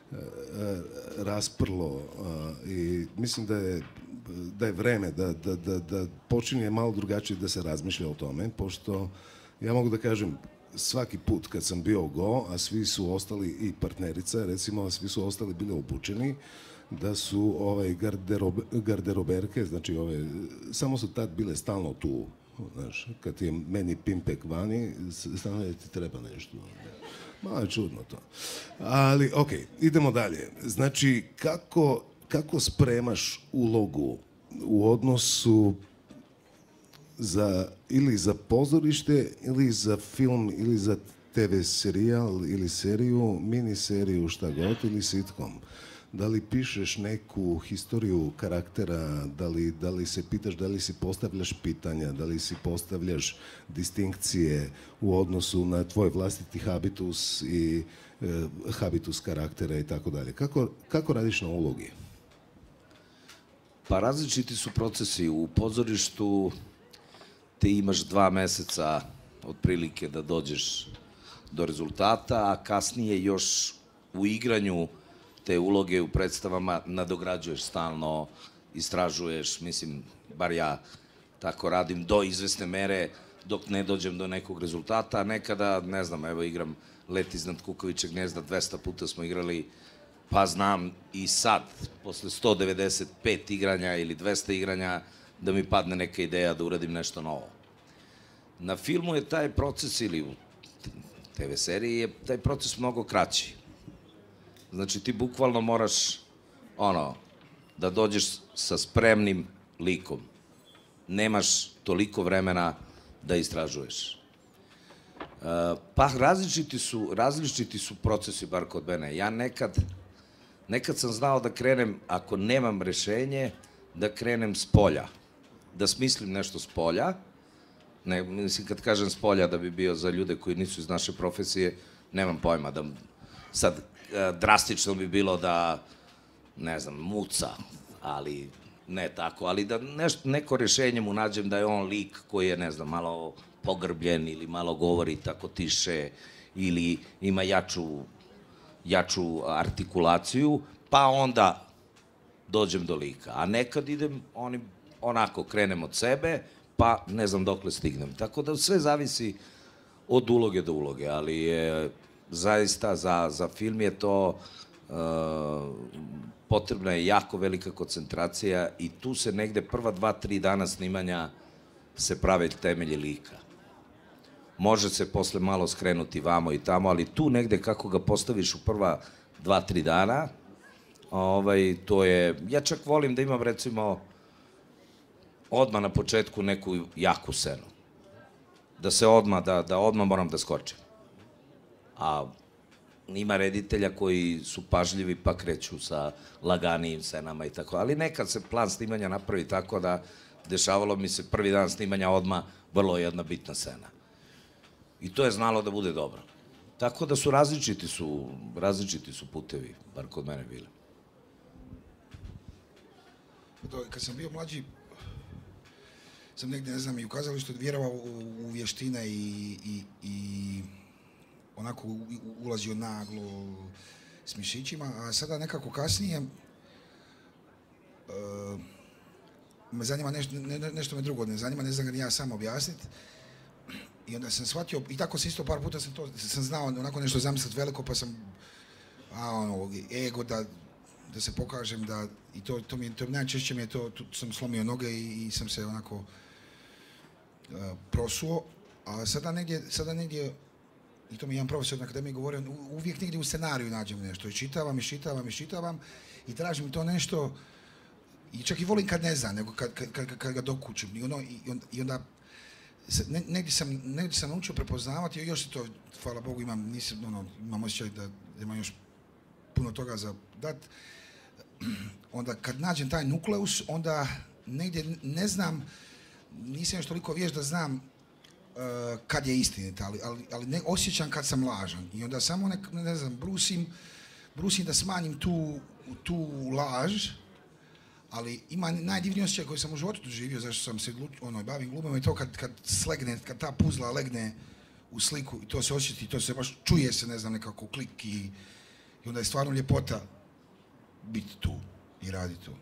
Speaker 2: rasprlo i mislim da je da je vreme da, da, da, da počinje malo drugačije da se razmišlja o tome, pošto ja mogu da kažem svaki put kad sam bio go, a svi su ostali i partnerica, recimo, svi su ostali bili obučeni, da su ovaj, garderobe, garderoberke, znači ove, samo su tad bile stalno tu, znaš, kad je meni pimpek vani, stalno je ti treba nešto. Malo je čudno to. Ali, ok, idemo dalje. Znači, kako Kako spremaš ulogu u odnosu za, ili za pozorište, ili za film, ili za te ve serijal, ili seriju, miniseriju, šta god, ili sitcom? Da li pišeš neku historiju karaktera, da li, da li se pitaš, da li si postavljaš pitanja, da li si postavljaš distinkcije u odnosu na tvoj vlastiti habitus i e, habitus karaktera i tako dalje? Kako, kako radiš na ulogi?
Speaker 4: Pa različiti su procesi. U pozorištu ti imaš dva meseca otprilike da dođeš do rezultata, a kasnije još u igranju te uloge u predstavama nadograđuješ stalno, istražuješ, mislim, bar ja tako radim, do izvesne mere dok ne dođem do nekog rezultata. Nekada, ne znam, evo igram Let iznad kukavičjeg gnezda, dvesta puta smo igrali, pa znam i sad, posle sto devedeset pet igranja ili dvesta igranja, da mi padne neka ideja da uradim nešto novo. Na filmu je taj proces, ili u te ve seriji, je taj proces mnogo kraći. Znači, ti bukvalno moraš, ono, da dođeš sa spremnim likom. Nemaš toliko vremena da istražuješ. Pa različiti su, različiti su procesi, bar kod mene. Ja nekad, nekad sam znao da krenem, ako nemam rešenje, da krenem s polja. Da smislim nešto s polja. Ne, mislim, kad kažem s polja, da bi bio za ljude koji nisu iz naše profesije, nemam pojma. Da, sad, drastično bi bilo da, ne znam, muca, ali ne tako, ali da neš, neko rešenje mu nađem da je on lik koji je, ne znam, malo pogrbljen ili malo govori tako tiše ili ima jaču, jaču artikulaciju, pa onda dođem do lika. A nekad idem, onim, onako, krenem od sebe, pa ne znam dokle stignem. Tako da sve zavisi od uloge do uloge, ali je zaista za, za film je to uh, potrebna je jako velika koncentracija i tu se negde prva dva, tri dana snimanja se prave temelji lika. Može se posle malo skrenuti vamo i tamo, ali tu negde kako ga postaviš u prva dva, tri dana, ovaj, to je, ja čak volim da imam recimo odmah na početku neku jaku scenu. Da se odmah, da, da odmah moram da skočim. A ima reditelja koji su pažljivi pa kreću sa laganijim scenama i tako. Ali nekad se plan snimanja napravi tako da dešavalo mi se prvi dan snimanja odmah vrlo jedna bitna scena. I to je znalo da bude dobro. Tako da su različiti su, različiti su putevi, bar kod mene bili.
Speaker 3: Kad sam bio mlađi, sam negdje, ne znam, i u kazalištu vjerovao u vještine i, i, i onako ulazio naglo s mišićima, a sada nekako kasnije uh, me zanima nešto, ne, nešto me drugo, ne zanima, ne znam ga ni ja sam objasniti. I onda sam shvatio, i tako se isto par puta sam to, sam znao onako nešto zamisliti veliko, pa sam, a ono, ego da, da se pokažem da, i to, to mi je, to najčešće mi je to, tu sam slomio noge i, i sam se onako uh, prosuo, a sada negdje, sada negdje, i to mi je jedan profesor na akademiji govorio, uvijek negdje u scenariju nađem nešto i čitavam i čitavam i čitavam i tražim to nešto i čak i volim kad ne znam, nego kad, kad, kad, kad ga dokučim i, ono, i, on, i onda ne, negdje, sam, negdje sam naučio prepoznavati i još se to, hvala Bogu, imam, nisam, ono, imam osjećaj da imam još puno toga za dat. Onda kad nađem taj nukleus, onda negdje ne znam, nisam još toliko vješt da znam Uh, kad je istinita, ali, ali, ali ne osjećam kad sam lažan. I onda samo, ne, ne znam, brusim, brusim da smanjim tu, tu laž, ali ima najdivniji osjećaj koji sam u životu doživio, zašto sam se ono, bavim glumom, je to kad, kad slegne, kad ta puzla legne u sliku i to se osjeti, to se baš čuje se, ne znam, nekako klik i, i onda je stvarno ljepota biti tu i raditi tu.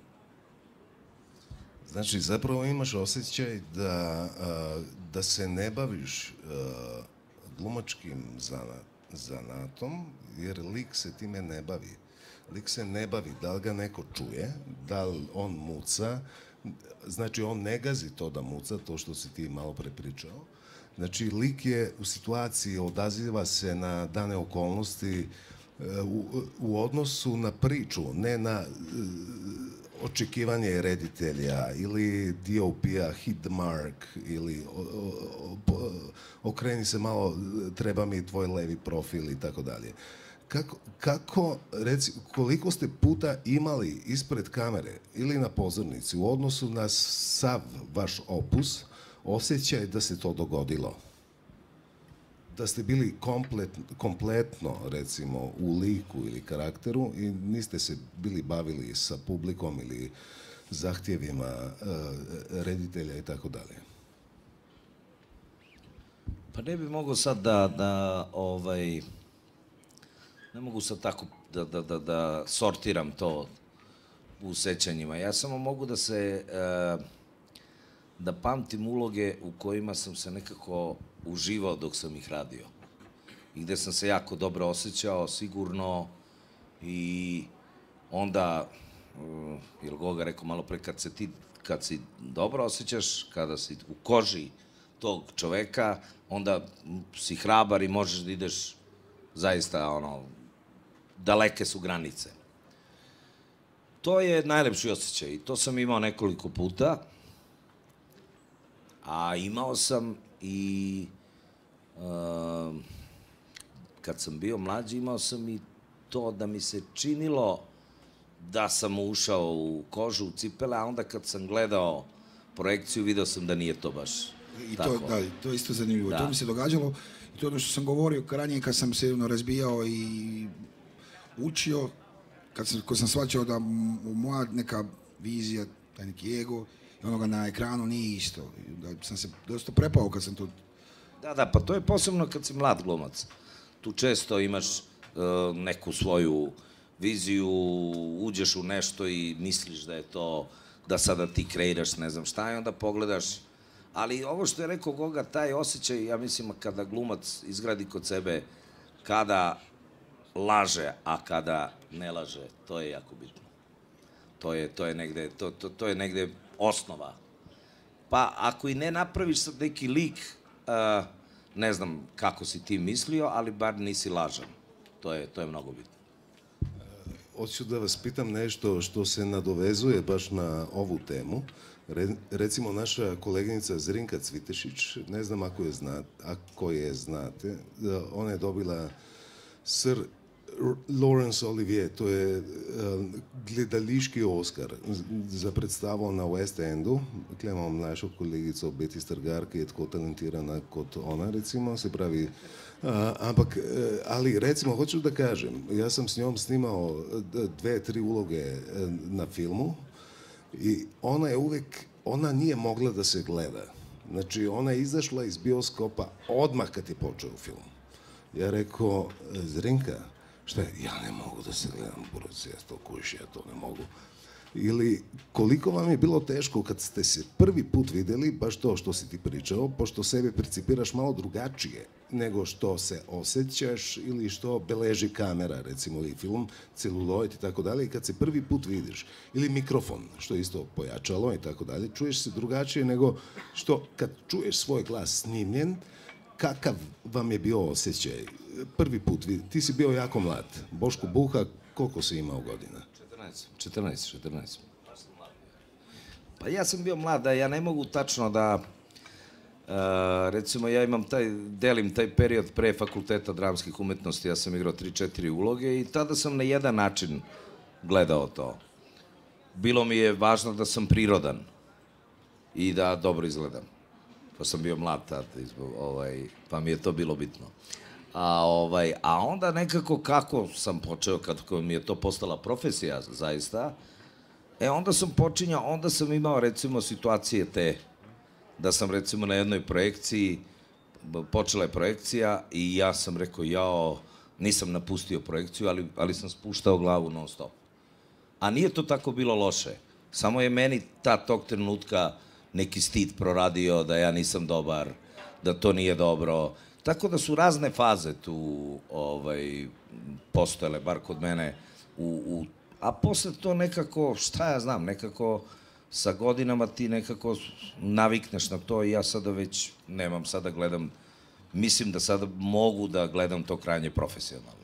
Speaker 2: Znači, zapravo imaš osjećaj da, da se ne baviš glumačkim zanatom, jer lik se time ne bavi. Lik se ne bavi, da li ga neko čuje, da li on muca, znači on ne gazi to da muca, to što si ti malo pre pričao. Znači, lik je u situaciji, odaziva se na dane okolnosti u, u odnosu na priču, ne na očekivanje reditelja ili D O P-a, hit the mark ili o, o, o, okreni se malo, treba mi tvoj levi profil i tako dalje. Kako, kako, reci, koliko ste puta imali ispred kamere ili na pozornici u odnosu na sav vaš opus osjećaj da se to dogodilo? Da ste bili komplet, kompletno, recimo, u liku ili karakteru i niste se bili bavili sa publikom ili zahtjevima uh, reditelja i tako dalje?
Speaker 4: Pa ne bi mogao sad da, da ovaj, ne mogu sad tako da, da, da, da sortiram to u sećanjima. Ja samo mogu da se, uh, da pamtim uloge u kojima sam se nekako uživao dok sam ih radio. I gde sam se jako dobro osjećao, sigurno, i onda, uh, jel Goga rekao malo pre, kad se ti, kad si dobro osjećaš, kada si u koži tog čoveka, onda si hrabar i možeš da ideš zaista, ono, daleke su granice. To je najlepši osjećaj i to sam imao nekoliko puta, a imao sam i uh, kad sam bio mlađi imao sam i to da mi se činilo da sam ušao u kožu, u cipele, a onda kad sam gledao projekciju video sam da nije to baš
Speaker 3: I
Speaker 4: tako.
Speaker 3: to, da, to je isto zanimljivo.
Speaker 4: Da.
Speaker 3: To mi se događalo i to je ono što sam govorio ranije kad sam se ono, razbijao i učio, kad sam, kad sam shvaćao da m- moja neka vizija, taj neki ego i onoga na ekranu nije isto. I da sam se dosta prepao kad sam to...
Speaker 4: Da, da, pa to je posebno kad si mlad glumac. Tu često imaš uh, neku svoju viziju, uđeš u nešto i misliš da je to, da sada ti kreiraš ne znam šta i onda pogledaš. Ali ovo što je rekao Goga, taj osjećaj, ja mislim, kada glumac izgradi kod sebe, kada laže, a kada ne laže, to je jako bitno. To je, to je, negde, to, to, to je negde osnova. Pa ako i ne napraviš sad neki lik, uh, ne znam kako si ti mislio, ali bar nisi lažan. To je, to je mnogo bitno.
Speaker 2: Hoću da vas pitam nešto što se nadovezuje baš na ovu temu. Re, recimo, naša koleginica Zrinka Cvitešić, ne znam ako je, zna, ako je znate, ona je dobila Sir Laurence Olivier, to je uh, gledališki Oskar za predstavo na West Endu. Tukaj imam našo kolegico Beti Strgar, ki je tako talentirana kot ona, recimo, se pravi. Uh, ampak, uh, ali recimo, hoću da kažem, ja sam s njom snimao dve, tri uloge uh, na filmu i ona je uvek, ona nije mogla da se gleda. Znači, ona je izašla iz bioskopa odmah kad je počeo film. Ja rekao, Zrinka, šta je, ja ne mogu da se gledam, burac, ja to kuš, ja to ne mogu. Ili koliko vam je bilo teško kad ste se prvi put videli, baš to što si ti pričao, pošto sebe percipiraš malo drugačije nego što se osjećaš ili što beleži kamera, recimo, ili film, celuloid i tako dalje, i kad se prvi put vidiš, ili mikrofon, što je isto pojačalo i tako dalje, čuješ se drugačije nego što kad čuješ svoj glas snimljen, kakav vam je bio osjećaj? Prvi put, ti si bio jako mlad. Boško Buha, koliko si imao godina?
Speaker 4: četrnaest, četrnaest. Pa ja sam bio mlad, da ja ne mogu tačno da, uh, recimo ja imam taj, delim taj period pre fakulteta dramskih umetnosti, ja sam igrao tri četiri uloge i tada sam na jedan način gledao to. Bilo mi je važno da sam prirodan i da dobro izgledam. Pa sam bio mlad tad, ovaj, pa mi je to bilo bitno. A, ovaj, a onda nekako kako sam počeo, kad mi je to postala profesija zaista, e onda sam počinjao, onda sam imao recimo situacije te, da sam recimo na jednoj projekciji, počela je projekcija i ja sam rekao, jao, nisam napustio projekciju, ali, ali sam spuštao glavu non stop. A nije to tako bilo loše, samo je meni ta tog trenutka neki stid proradio da ja nisam dobar, da to nije dobro. Tako da su razne faze tu ovaj, postojale, bar kod mene, u, u, a posle to nekako, šta ja znam, nekako sa godinama ti nekako navikneš na to i ja sada već nemam, sada gledam, mislim da sada mogu da gledam to krajnje profesionalno.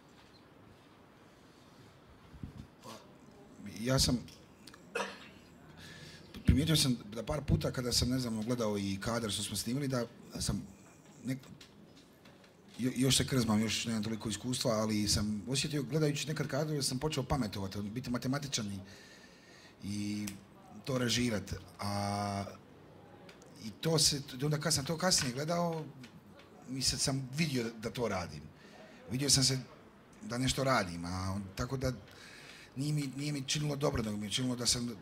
Speaker 3: Ja sam, primijetio sam da par puta kada sam, ne znam, gledao i kadar što smo snimili, da sam, nek, jo, još se krzmam, još nemam toliko iskustva, ali sam osjetio, gledajući nekad kadar, da sam počeo pametovati, biti matematičan i, i to režirati. A, i to se, onda kad sam to kasnije gledao, mislim sam vidio da to radim. Vidio sam se da nešto radim, a tako da nije mi, nije mi činilo dobro, nego mi je činilo da sam,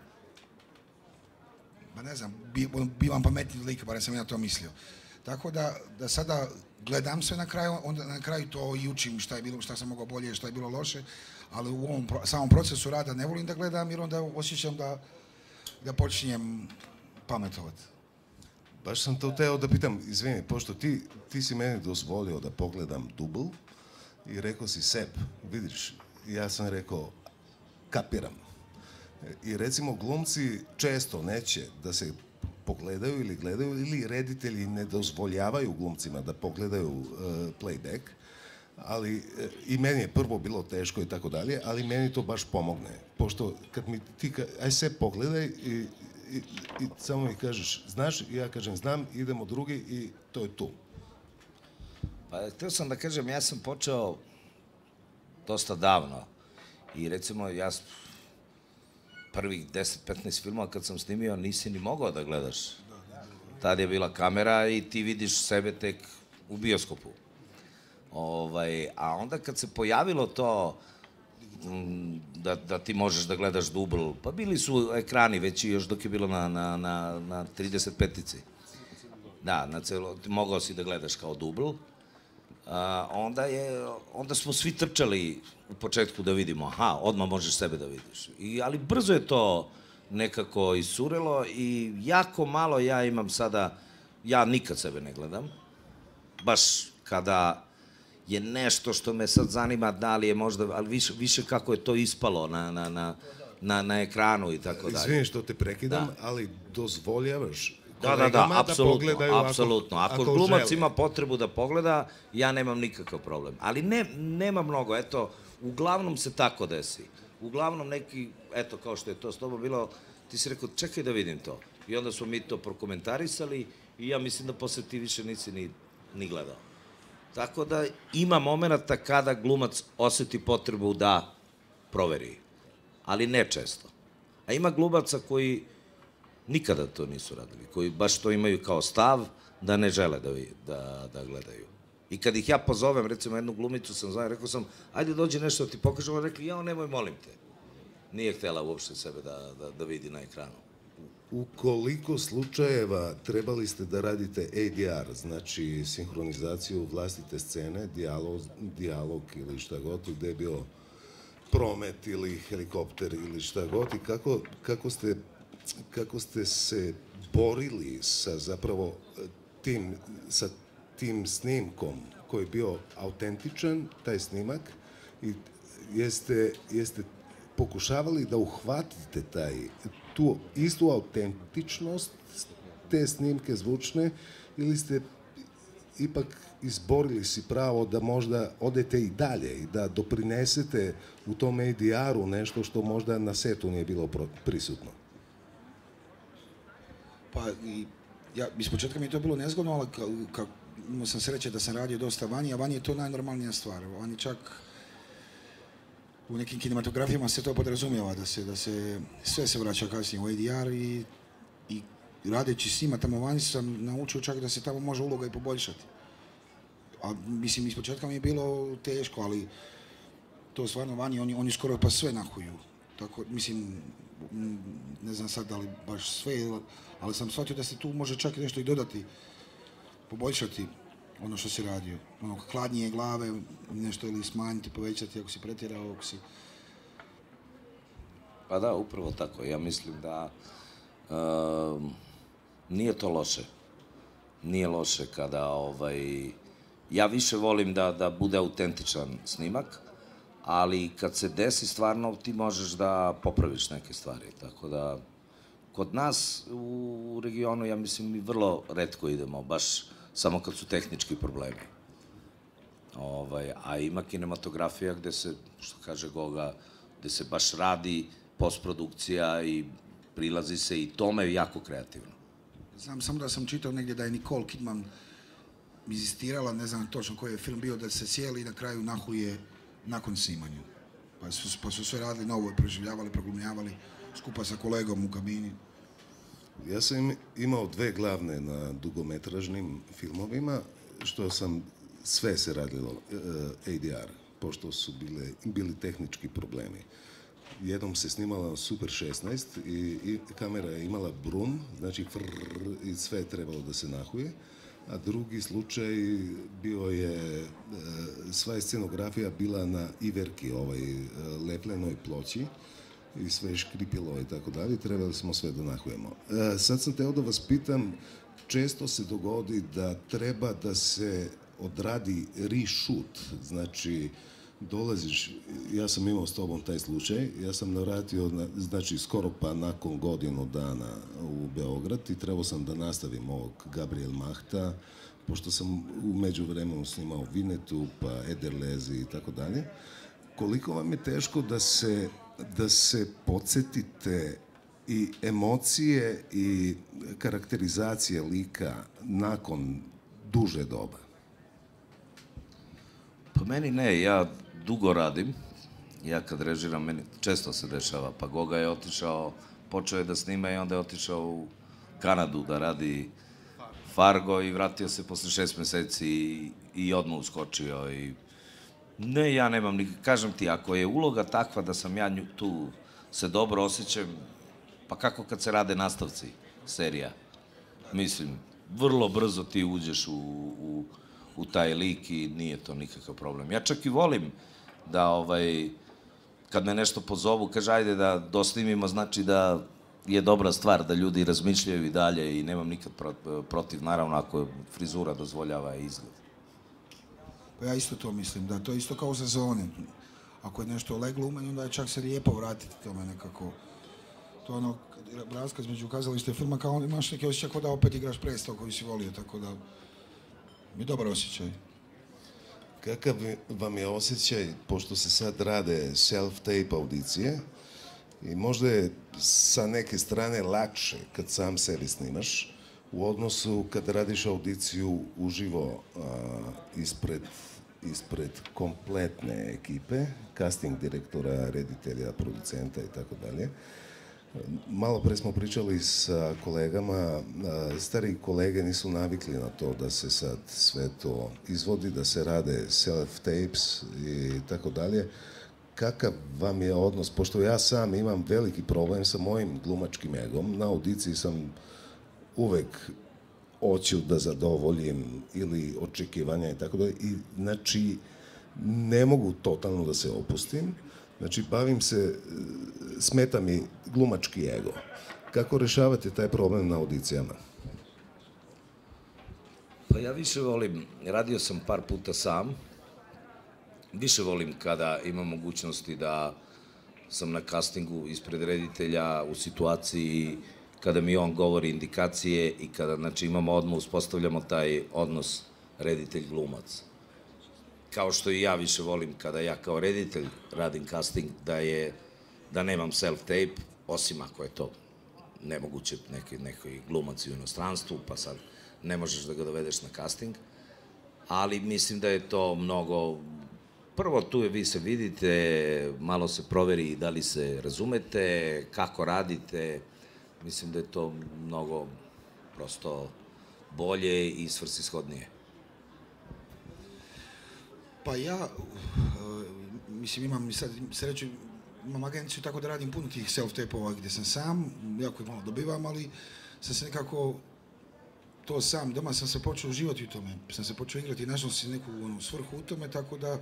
Speaker 3: ba ne znam, bivam pametni lik, barem sam ja to mislio. Tako da, da sada gledam sve na kraju, onda na kraju to i učim šta je bilo, šta sam mogao bolje, šta je bilo loše, ali u ovom samom procesu rada ne volim da gledam jer onda osjećam da, da počinjem pametovati.
Speaker 2: Baš sam to teo da pitam, izvini, pošto ti, ti si meni dozvolio da pogledam dubl i rekao si Seb, vidiš, ja sam rekao, kapiram. I recimo glumci često neće da se pogledaju ili gledaju, ili reditelji ne dozvoljavaju glumcima da pogledaju uh, playback, ali uh, i meni je prvo bilo teško i tako dalje, ali meni to baš pomogne, pošto kad mi ti ka, aj se pogledaj i, i, i samo mi kažeš, znaš, i ja kažem znam, idemo drugi i to je tu.
Speaker 4: Pa htio sam da kažem, ja sam počeo dosta davno i recimo ja prvih deset petnaest filmova kad sam snimio nisi ni mogao da gledaš. Tad je bila kamera i ti vidiš sebe tek u bioskopu. Ovaj, a onda kad se pojavilo to da, da ti možeš da gledaš dubl, pa bili su ekrani već i još dok je bilo na, na, na, na trideset petici. Da, na celo, mogao si da gledaš kao dubl. A, onda, je, onda smo svi trčali u početku da vidimo, aha, odmah možeš sebe da vidiš. I, ali brzo je to nekako isurelo i jako malo ja imam sada, ja nikad sebe ne gledam, baš kada je nešto što me sad zanima, da li je možda, ali više, više kako je to ispalo na, na, na, na, na ekranu i tako dalje.
Speaker 2: Izvini što te prekidam,
Speaker 4: da.
Speaker 2: Ali dozvoljavaš
Speaker 4: Da, da, da, apsolutno,
Speaker 2: da
Speaker 4: apsolutno. Ako, ako glumac ima potrebu da pogleda, ja nemam nikakav problem. Ali ne, nema mnogo, eto, uglavnom se tako desi. Uglavnom neki, eto, kao što je to s tobom bilo, ti si rekao, čekaj da vidim to. I onda smo mi to prokomentarisali i ja mislim da posle ti više nisi ni, ni gledao. Tako da ima momenata kada glumac oseti potrebu da proveri, ali ne često. A ima glumaca koji nikada to nisu radili, koji baš to imaju kao stav da ne žele da, da, da gledaju. I kad ih ja pozovem, recimo jednu glumicu sam zvao, rekao sam, ajde dođi nešto da ti pokažem, ona rekli, jao nemoj, molim te. Nije htela uopšte sebe da, da, da vidi na ekranu.
Speaker 2: U koliko slučajeva trebali ste da radite A D R, znači sinhronizaciju vlastite scene, dijalog, dijalog ili šta god, gde je bio promet ili helikopter ili šta god, i kako, kako ste kako ste se borili sa zapravo tim, sa tim snimkom koji je bio autentičan, taj snimak, i jeste, jeste pokušavali da uhvatite taj, tu istu autentičnost te snimke zvučne, ili ste ipak izborili si pravo da možda odete i dalje i da doprinesete u tom A D R-u nešto što možda na setu nije bilo prisutno?
Speaker 3: Pa, i, ja, iz početka mi je to bilo nezgodno, ali ka, ka, imao sam sreće da sam radio dosta vani, a vani je to najnormalnija stvar. Vani čak u nekim kinematografijama se to podrazumijeva, da se, da se sve se vraća kasnije u A D R i, i radeći s njima tamo vani sam naučio čak da se tamo može uloga i poboljšati. A mislim, iz početka mi je bilo teško, ali to stvarno vani, oni, oni skoro pa sve nahuju. Tako, mislim, ne znam sad da li baš sve, ali sam shvatio da se tu može čak nešto i dodati, poboljšati ono što si radio. Ono, hladnije glave, nešto ili smanjiti, povećati ako si pretjerao, ako si...
Speaker 4: Pa da, upravo tako. Ja mislim da um, nije to loše. Nije loše kada, ovaj... Ja više volim da, da bude autentičan snimak, ali kad se desi stvarno ti možeš da popraviš neke stvari, tako da kod nas u regionu, ja mislim, mi vrlo retko idemo, baš samo kad su tehnički problemi. Ovaj, a ima kinematografija gde se, što kaže Goga, gde se baš radi postprodukcija i prilazi se i tome je jako kreativno.
Speaker 3: Znam samo da sam čitao negdje da je Nicole Kidman inzistirala, ne znam točno koji je film bio, da se sjeli i na kraju nahuje nakon snimanja. Pa su, pa su sve radili novo, proživljavali, proglumljavali skupa sa kolegom u kabini.
Speaker 2: Ja sam imao dve glavne na dugometražnim filmovima, što sam sve se radilo uh, A D R, pošto su bile, bili tehnički problemi. Jednom se snimala Super šesnaest i, i kamera je imala brum, znači frrr, i sve je trebalo da se nahuje. A drugi slučaj bio je, sva je scenografija bila na iverki, ovaj, leplenoj ploči, i sve je škripilo i tako dalje, trebali smo sve da nahujemo. E, sad sam teo da vas pitam, često se dogodi da treba da se odradi reshoot, znači dolaziš, ja sam imao s tobom taj slučaj, ja sam navratio, znači skoro pa nakon godinu dana u Beograd i trebao sam da nastavim ovog Gabriel Mahta, pošto sam u međuvremenu snimao Vinetu, pa Ederlezi i tako dalje. Koliko vam je teško da se, da se podsjetite i emocije i karakterizacije lika nakon duže doba?
Speaker 4: Pa meni ne, ja dugo radim, ja kad režiram, meni često se dešava, pa Goga je otišao, počeo je da snima i onda je otišao u Kanadu da radi Fargo i vratio se posle šest meseci i, i odmah uskočio i ne, ja nemam nikak, kažem ti, ako je uloga takva da sam ja nju, tu se dobro osjećam, pa kako kad se rade nastavci serija, mislim, vrlo brzo ti uđeš u, u u taj lik i nije to nikakav problem. Ja čak i volim da, ovaj, kad me nešto pozovu, kaže, ajde da dosnimimo, znači da je dobra stvar, da ljudi razmišljaju i dalje i nemam nikad protiv, naravno, ako frizura dozvoljava izgled.
Speaker 3: Pa ja isto to mislim, da to je isto kao za zone. Ako je nešto leglo u meni, onda je čak se lijepo vratiti tome nekako. To je ono, raskaz među kazalište i filma, kao imaš neki osjećaj kao da opet igraš predstavu koju si volio, tako da mi dobar osjećaj.
Speaker 2: Kakav vam je osjećaj, pošto se sad rade self-tape audicije, i možda je sa neke strane lakše kad sam sebi snimaš, u odnosu kad radiš audiciju uživo a, ispred, ispred kompletne ekipe, casting direktora, reditelja, producenta i tako dalje. Malo pre smo pričali sa kolegama, stari kolege nisu navikli na to da se sad sve to izvodi, da se rade self-tapes i tako dalje. Kakav vam je odnos, pošto ja sam imam veliki problem sa mojim glumačkim egom, na audiciji sam uvek hoću da zadovoljim ili očekivanja i tako dalje, i znači ne mogu totalno da se opustim. Znači, bavim se, smeta mi glumački ego. Kako rešavate taj problem na audicijama?
Speaker 4: Pa ja više volim, radio sam par puta sam, više volim kada imam mogućnosti da sam na castingu ispred reditelja u situaciji kada mi on govori indikacije i kada, znači, imamo odmah, uspostavljamo taj odnos reditelj-glumac. Kao što i ja više volim kada ja kao reditelj radim casting, da je, da nemam self-tape, osim ako je to nemoguće neki, neki glumac u inostranstvu, pa sad ne možeš da ga dovedeš na casting, ali mislim da je to mnogo, prvo tu je vi se vidite, malo se proveri da li se razumete, kako radite, mislim da je to mnogo prosto bolje i svrsishodnije.
Speaker 3: Pa ja, mislim, imam sad sreću, imam agenciju tako da radim puno tih self-tape-ova gdje sam sam, jako ih malo dobivam, ali sam se nekako to sam, doma sam se počeo uživati u tome, sam se počeo igrati i našao si neku ono, svrhu u tome, tako da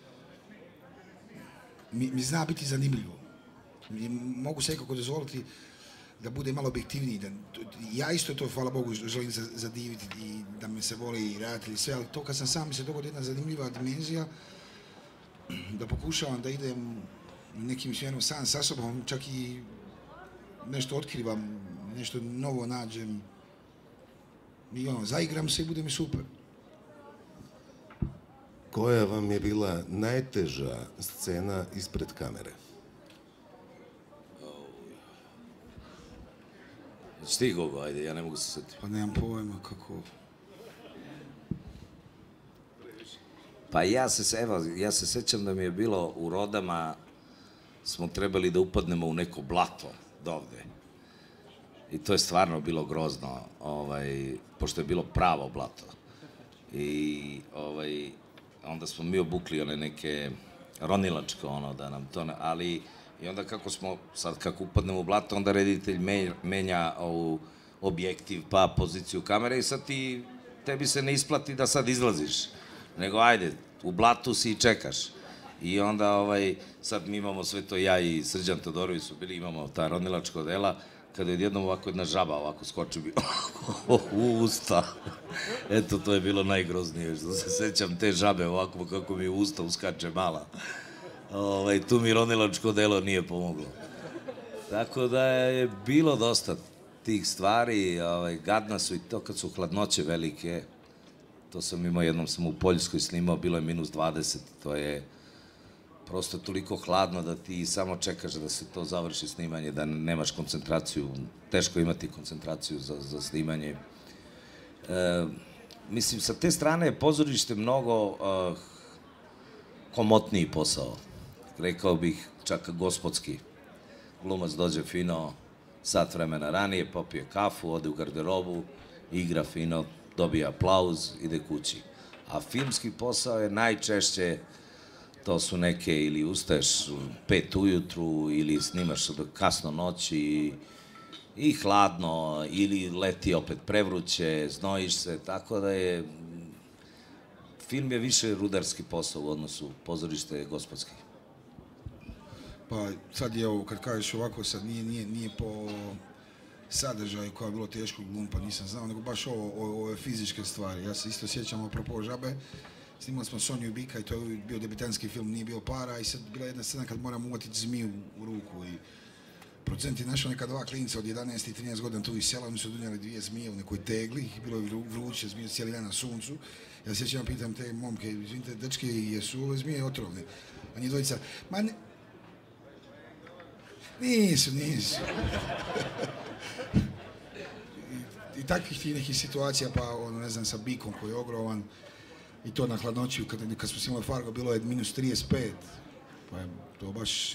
Speaker 3: mi, mi zna biti zanimljivo. I mogu se nekako dozvoliti da bude malo objektivniji. Da, ja isto to, hvala Bogu, želim zadiviti i da me se voli i raditi i sve, ali to kad sam sam mi se dogodi jedna zanimljiva dimenzija, da pokušavam da idem nekim smjerom sam sa sobom, čak i nešto otkrivam, nešto novo nađem i ono, zaigram se i bude mi super.
Speaker 2: Koja vam je bila najteža scena ispred kamere?
Speaker 4: Stigo ga, ajde, ja ne mogu se setiti.
Speaker 3: Pa nemam pojma kako...
Speaker 4: Pa ja se, evo, ja se sećam da mi je bilo u Rodama, smo trebali da upadnemo u neko blato dovde. I to je stvarno bilo grozno, ovaj, pošto je bilo pravo blato. I ovaj, onda smo mi obukli one neke ronilačke, ono, da nam to ne... Ali, i onda kako smo, sad kako upadnemo u blato, onda reditelj menja ovu objektiv, pa poziciju kamere i sad ti, tebi se ne isplati da sad izlaziš. Nego, ajde, u blatu si i čekaš. I onda, ovaj, sad mi imamo sve to, ja i Srđan Todorović su bili, imamo ta ronilačka odela, kada je odjednom ovako jedna žaba ovako skoči mi u usta. Eto, to je bilo najgroznije, što se sećam te žabe ovako kako mi u usta uskače mala. Ovaj, tu mi ronilačko delo nije pomoglo. Tako da je bilo dosta tih stvari, ovaj, gadna su i to kad su hladnoće velike. To sam imao, jednom sam u Poljskoj snimao, bilo je minus dvadeset, to je prosto toliko hladno da ti samo čekaš da se to završi snimanje, da nemaš koncentraciju, teško imati koncentraciju za, za snimanje. E, mislim, sa te strane je pozorište mnogo uh, komotniji posao. Rekao bih čak gospodski. Glumac dođe fino, sat vremena ranije, popije kafu, ode u garderobu, igra fino, dobije aplauz, ide kući. A filmski posao je najčešće, to su neke, ili ustaješ u pet ujutru, ili snimaš do kasno noći i, i hladno, ili leti opet prevruće, znojiš se, tako da je... Film je više rudarski posao u odnosu, pozorište je gospodski.
Speaker 3: Pa sad je ovo, kad kažeš ovako, sad nije, nije, nije po sadržaju koja je bilo teško glum, pa nisam znao, nego baš ovo, ovo, ove fizičke stvari. Ja se isto sjećam, apropo žabe, snimali smo Sonju i Bika i to je bio debitanski film, nije bio para i sad bila jedna scena kad moram uvatiti zmiju u ruku i producent je našao neka dva klinca od jedanaest i trinaest godina tu iz sela, oni su donijeli dvije zmije u nekoj tegli, bilo je vruće, zmije cijeli dan na suncu. Ja se sjećam, pitam te momke, izvinite, dečke, jesu ove zmije otrovne? A njih dvojica, ma ne... Nisu, nisu. I, I takvih ti nekih situacija, pa ono, ne znam, sa Bikom koji je ogroman, i to na hladnoći, kad, kad smo snimali Fargo, bilo je minus trideset pet, pa je to baš...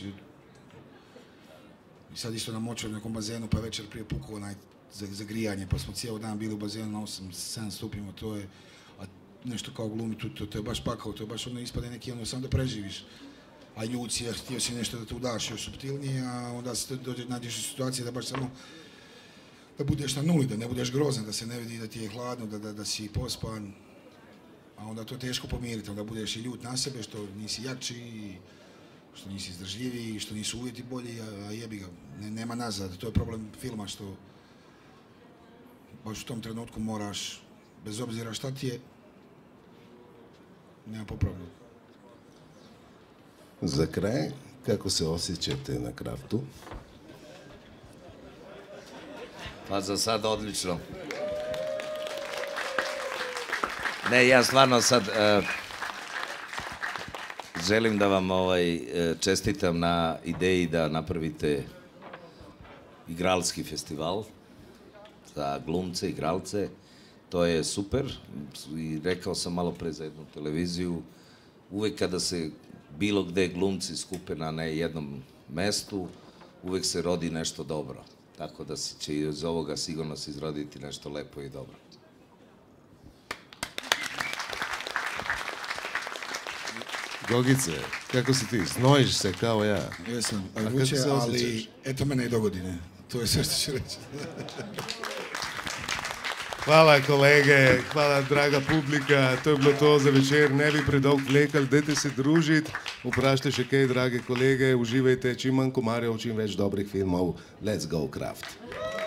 Speaker 3: I sad isto namočili u nekom bazenu, pa večer prije pukao onaj za, za grijanje, pa smo cijel dan bili u bazenu na osam sedam stupnjima, to je... A nešto kao glumi, to, to, to je baš pakao, to je baš ono ispade neki, ono, samo da preživiš. A ljud si, htio si nešto da te udaš još suptilnije, a onda se dođe, nađeš u situaciji da baš samo da budeš na nuli, da ne budeš grozan, da se ne vidi da ti je hladno, da, da, da si pospan, a onda to teško pomiriti, onda budeš i ljud na sebe, što nisi jači, što nisi izdržljiviji, što nisu uvjeti bolji, a, a jebi ga, ne, nema nazad, to je problem filma, što baš u tom trenutku moraš, bez obzira šta ti je, nema popravno.
Speaker 2: Za kraj, kako se osjećate na Kraftu?
Speaker 4: Pa za sad odlično. Ne, ja stvarno sad uh, želim da vam ovaj, čestitam na ideji da napravite igralski festival za glumce, igralce. To je super i rekao sam malo pre za jednu televiziju, uvek kada se bilo gde glumci skupe na ne jednom mestu, uvek se rodi nešto dobro. Tako da će iz ovoga sigurno se izroditi nešto lepo i dobro.
Speaker 2: Gogice, kako si ti? Znojiš se kao ja.
Speaker 3: Jesam,
Speaker 2: A kako
Speaker 3: vruće,
Speaker 2: se
Speaker 3: ali
Speaker 2: osjećaš?
Speaker 3: eto mene i dogodine. To je sve što ću reći.
Speaker 2: Hvala kolege, hvala draga publika, to je bilo to za večer, ne bi predolg vlekali, dajte se družiti, vprašajte še kaj, drage kolege, uživajte čim manj komarjev, čim več dobrih filmov, let's go Kraft.